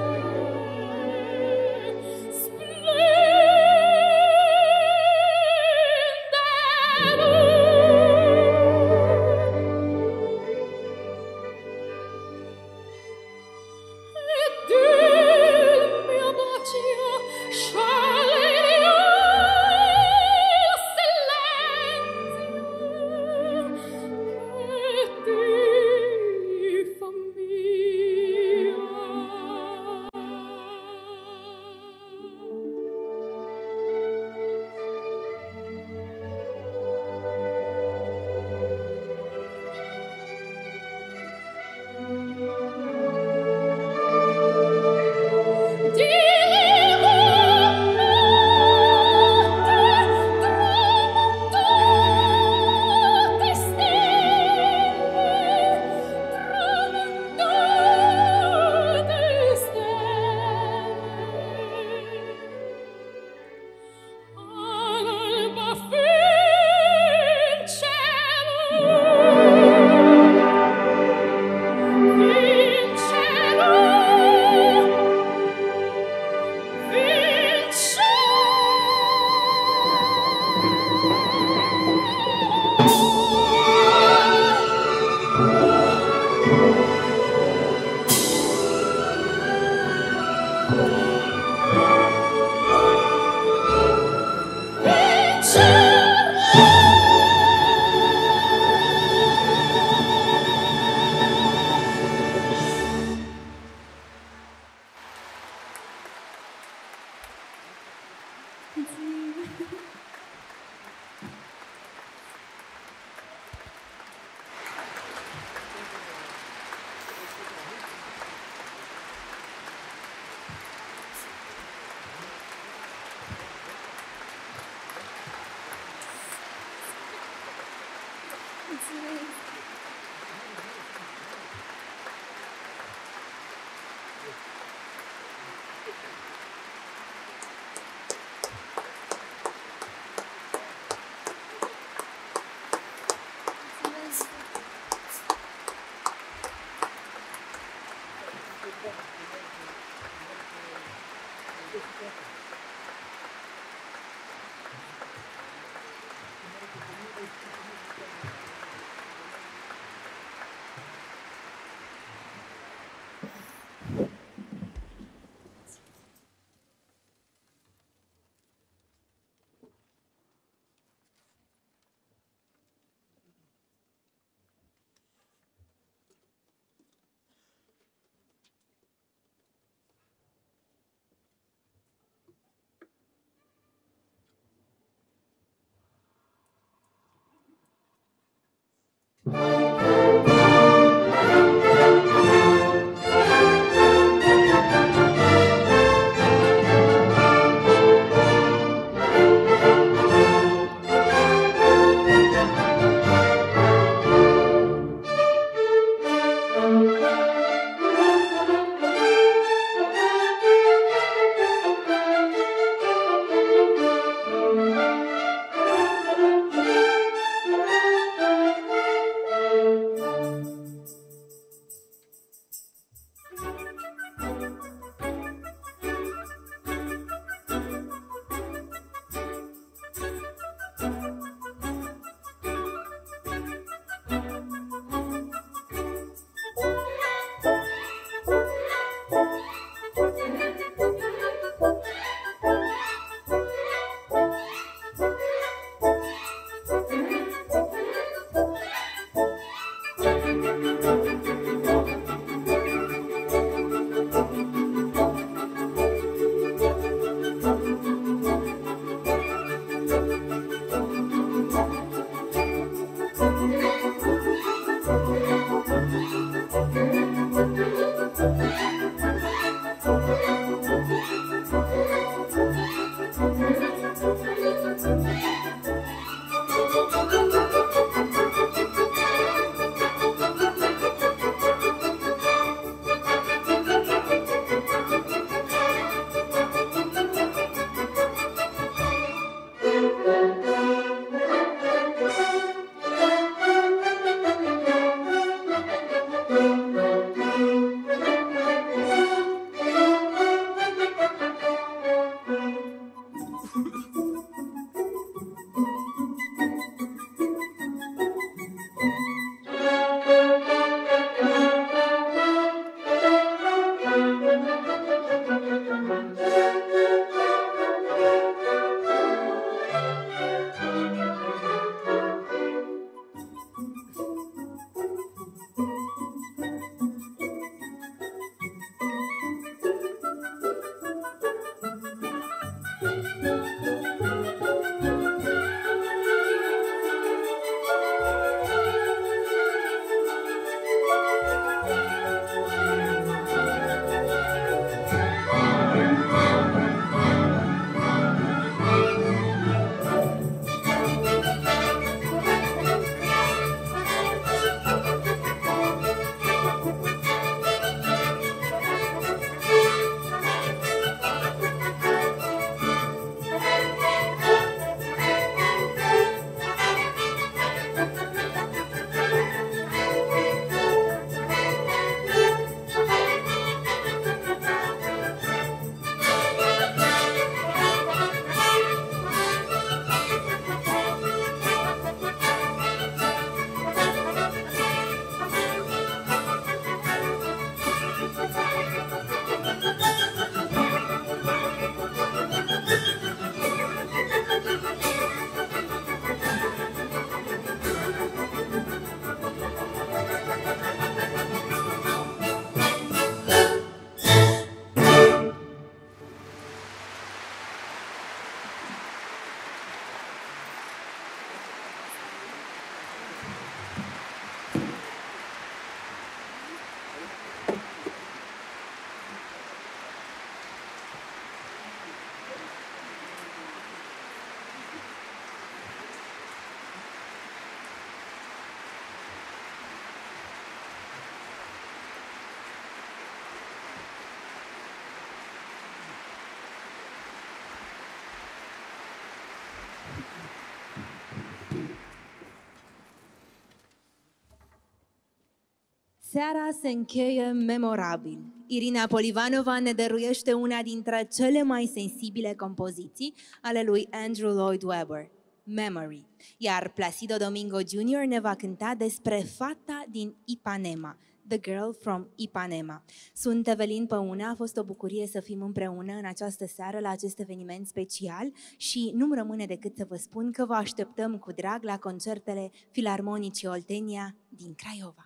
Seara se încheie memorabil. Irina Polivanova ne dăruiește una dintre cele mai sensibile compoziții ale lui Andrew Lloyd Webber, Memory, iar Placido Domingo junior ne va cânta despre fata din Ipanema, The Girl from Ipanema. Sunt Evelin Păuna, a fost o bucurie să fim împreună în această seară la acest eveniment special și nu-mi rămâne decât să vă spun că vă așteptăm cu drag la concertele Filarmonicii Oltenia din Craiova.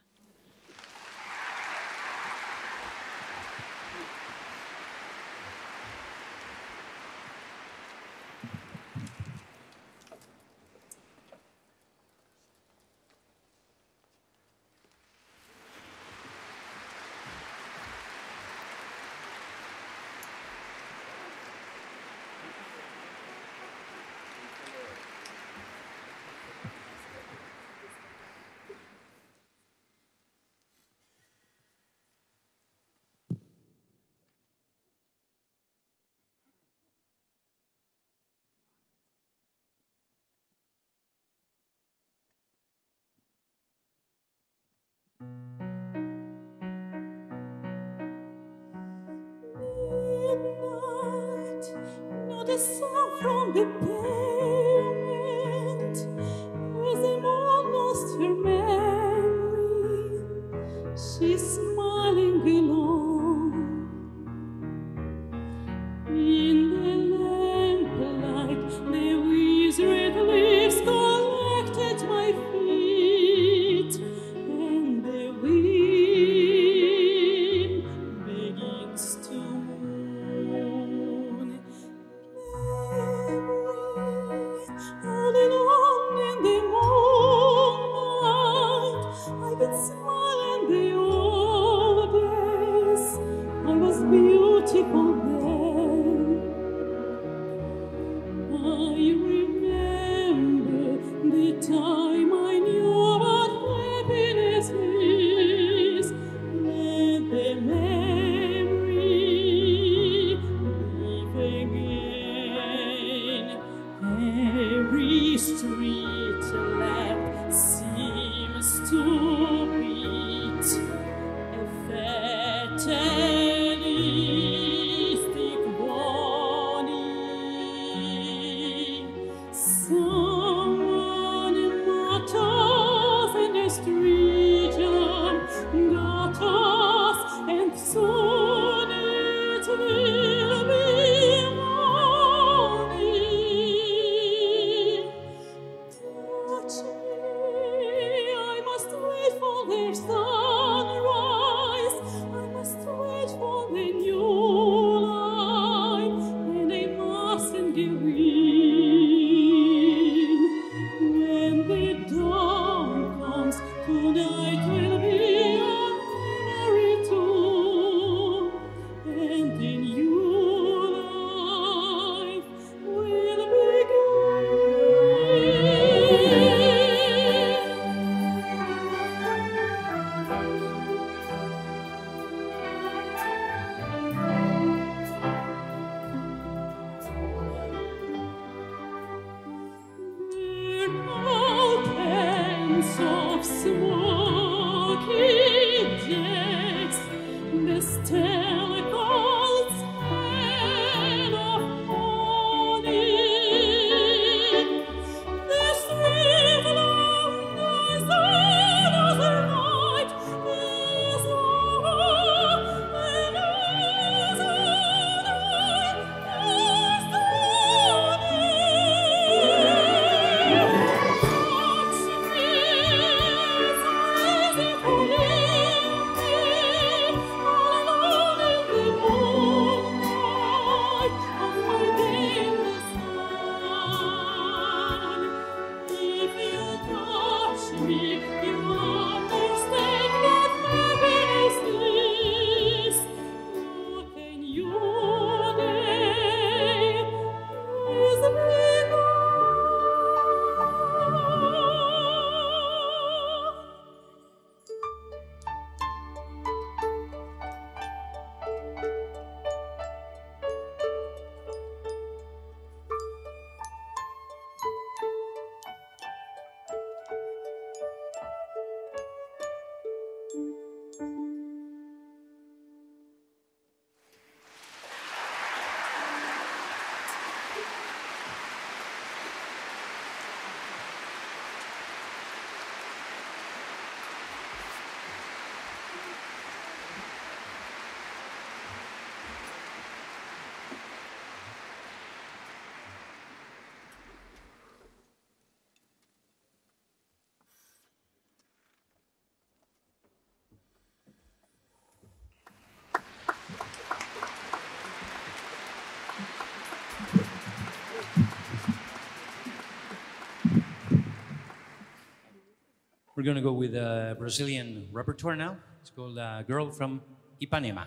Midnight, not a sound from the pavement, as them all lost her memory. She's smiling alone in the lamplight. The withered leaves collected my feet, and the wind begins to moan. Memory, all alone in the moonlight, I've been smiling the old days. I was beautiful then. I remember the time I knew what happiness is. Let the memory live again. Every street lamp seems to beat a fatalistic warning. Someone mutters in the street jam, got us, and soon it will be morning. Touch me, I must wait for the sunrise. I must wait for the new light, and I mustn't give in. When the dawn comes, tonight will be a memory too, and the new life will begin. Mountains of smoky decks, the stella calls head of morning. The sweet love dies another night is over, and as the night is dawning. Touch me as I We're going to go with a Brazilian repertoire now. It's called uh, Girl from Ipanema.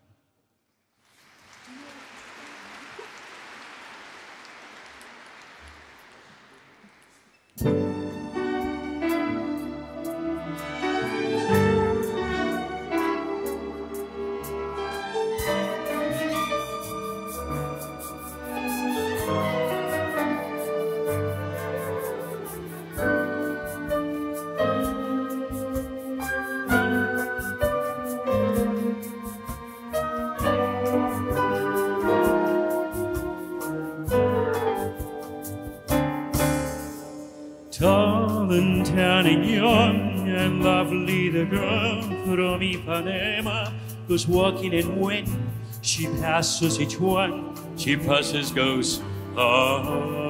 Tall and tan and young and lovely, the girl from Ipanema goes walking, and when she passes each one, she passes, goes, ah.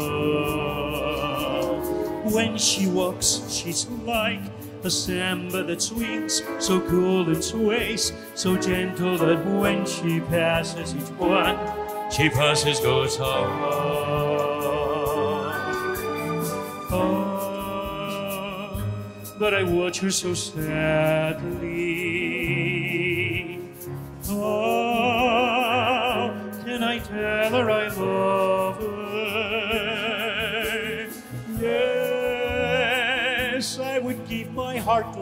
When she walks, she's like a samba that swings, so cool and sways, so gentle that when she passes each one, she passes, goes, ah. But I watch her so sadly. How can I tell her I love her? Yes, I would give my heart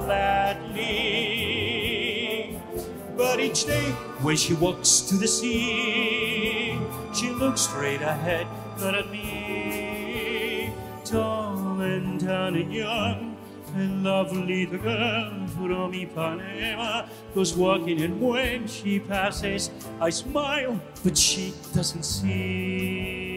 gladly. But each day when she walks to the sea, she looks straight ahead, not at me. Tall and tan and young and lovely, the girl from Ipanema goes walking, and when she passes, I smile, but she doesn't see.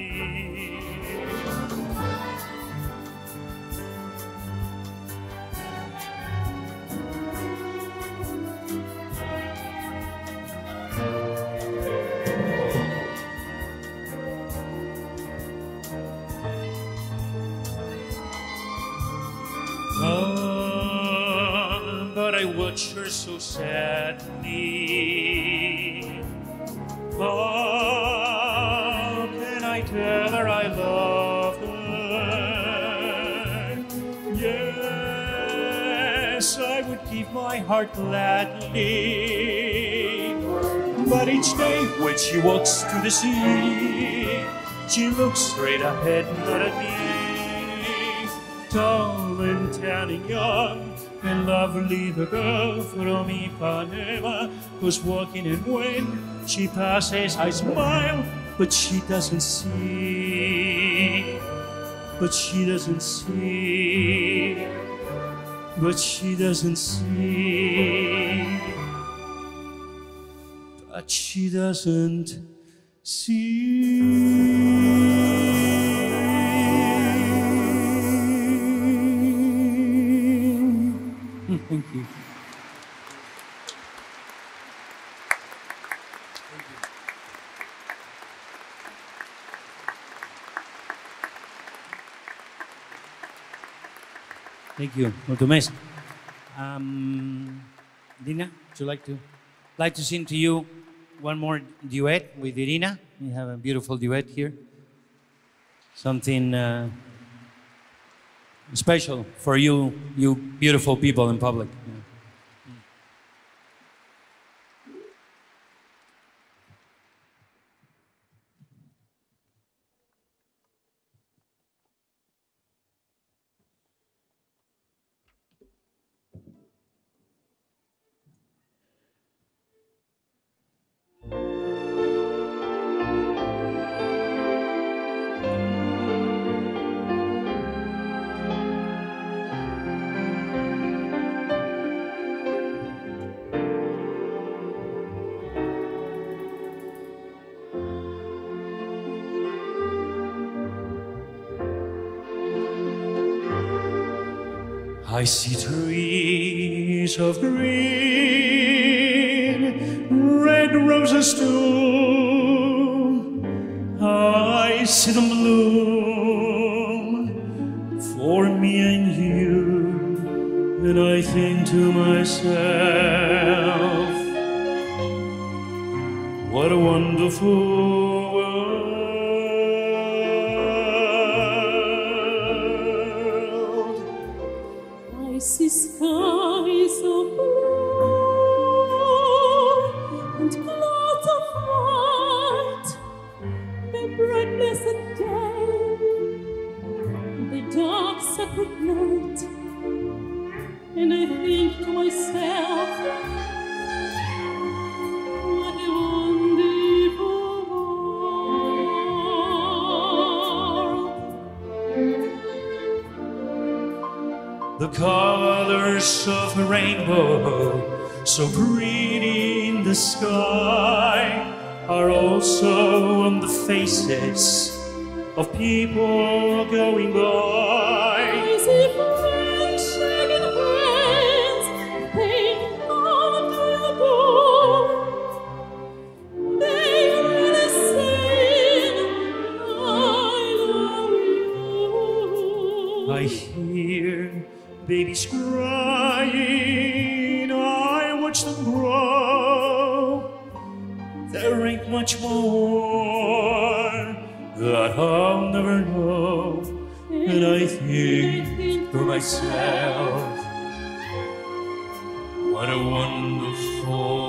Ah, but I watch her so sadly. How can I tell her I love her? Yes, I would give my heart gladly. But each day when she walks to the sea, she looks straight ahead, not at me. Tall and tan and young and lovely, the girl from Ipanema goes walking, and when she passes, I smile, but she doesn't see. But she doesn't see. But she doesn't see. But she doesn't see. Thank you. Thank you, molto bene. Um, Dina, would you like to like to sing to you one more duet with Irina? We have a beautiful duet here. Something uh, special for you, you beautiful people in public. Yeah. I see trees of green, red roses too. I see them bloom for me and you, and I think to myself, what a wonderful world. I I see skies of blue and clouds of white, the bright blessed day, the dark sacred night, and I think to myself, what a wonderful world. The colors of the rainbow, so pretty in the sky, are also on the faces of people going by. I see friends shaking hands, saying, "How do you do?" They really saying, "I love you." I hear babies crying, I watch them grow. There ain't much more that I'll never know. And I think to myself, what a wonderful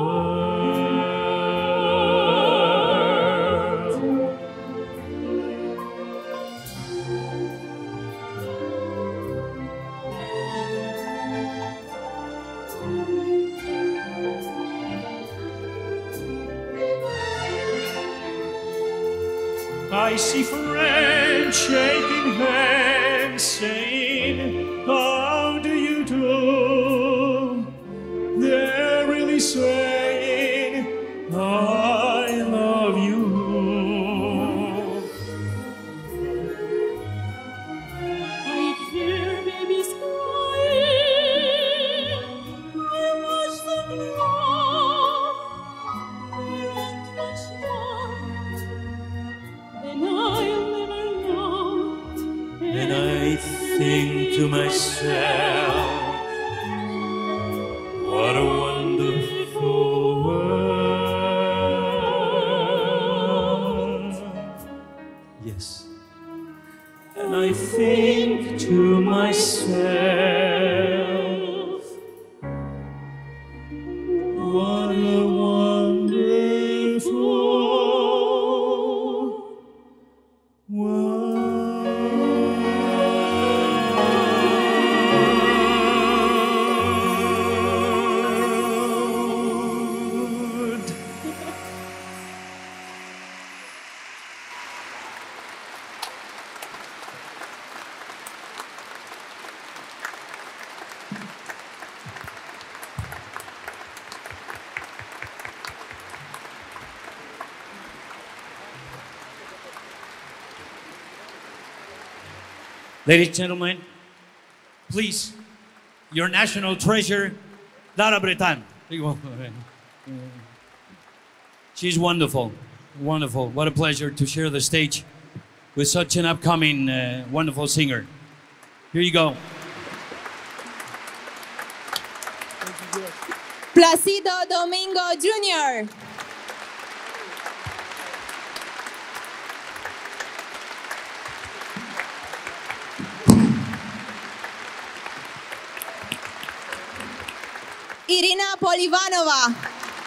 world. I see friends shaking hands, saying, "How do you do?" They're really saying, "I love you." I hear babies crying, I watch them grow. There ain't much more, and I'll never know. And I think to myself, what a wonderful world. Yes. And I think to myself, what a wonderful world. Ladies and gentlemen, please, your national treasure, Lara Bretan. She's wonderful, wonderful. What a pleasure to share the stage with such an upcoming uh, wonderful singer. Here you go. Placido Domingo Junior Irina Polivanova.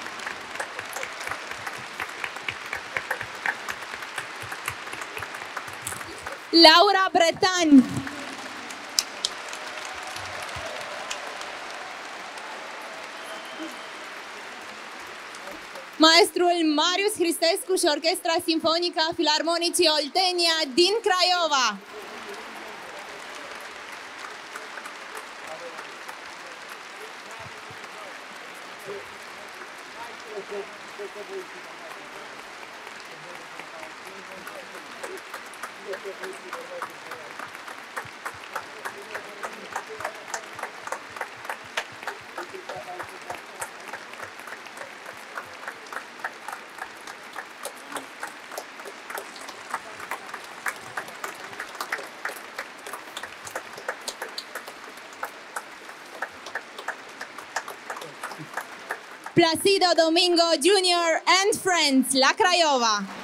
Laura Bretan. Maestrul Marius Hristescu și Orchestra Sinfonică a Filarmonicii Oltenia din Craiova. Placido Domingo Junior and Friends, La Craiova.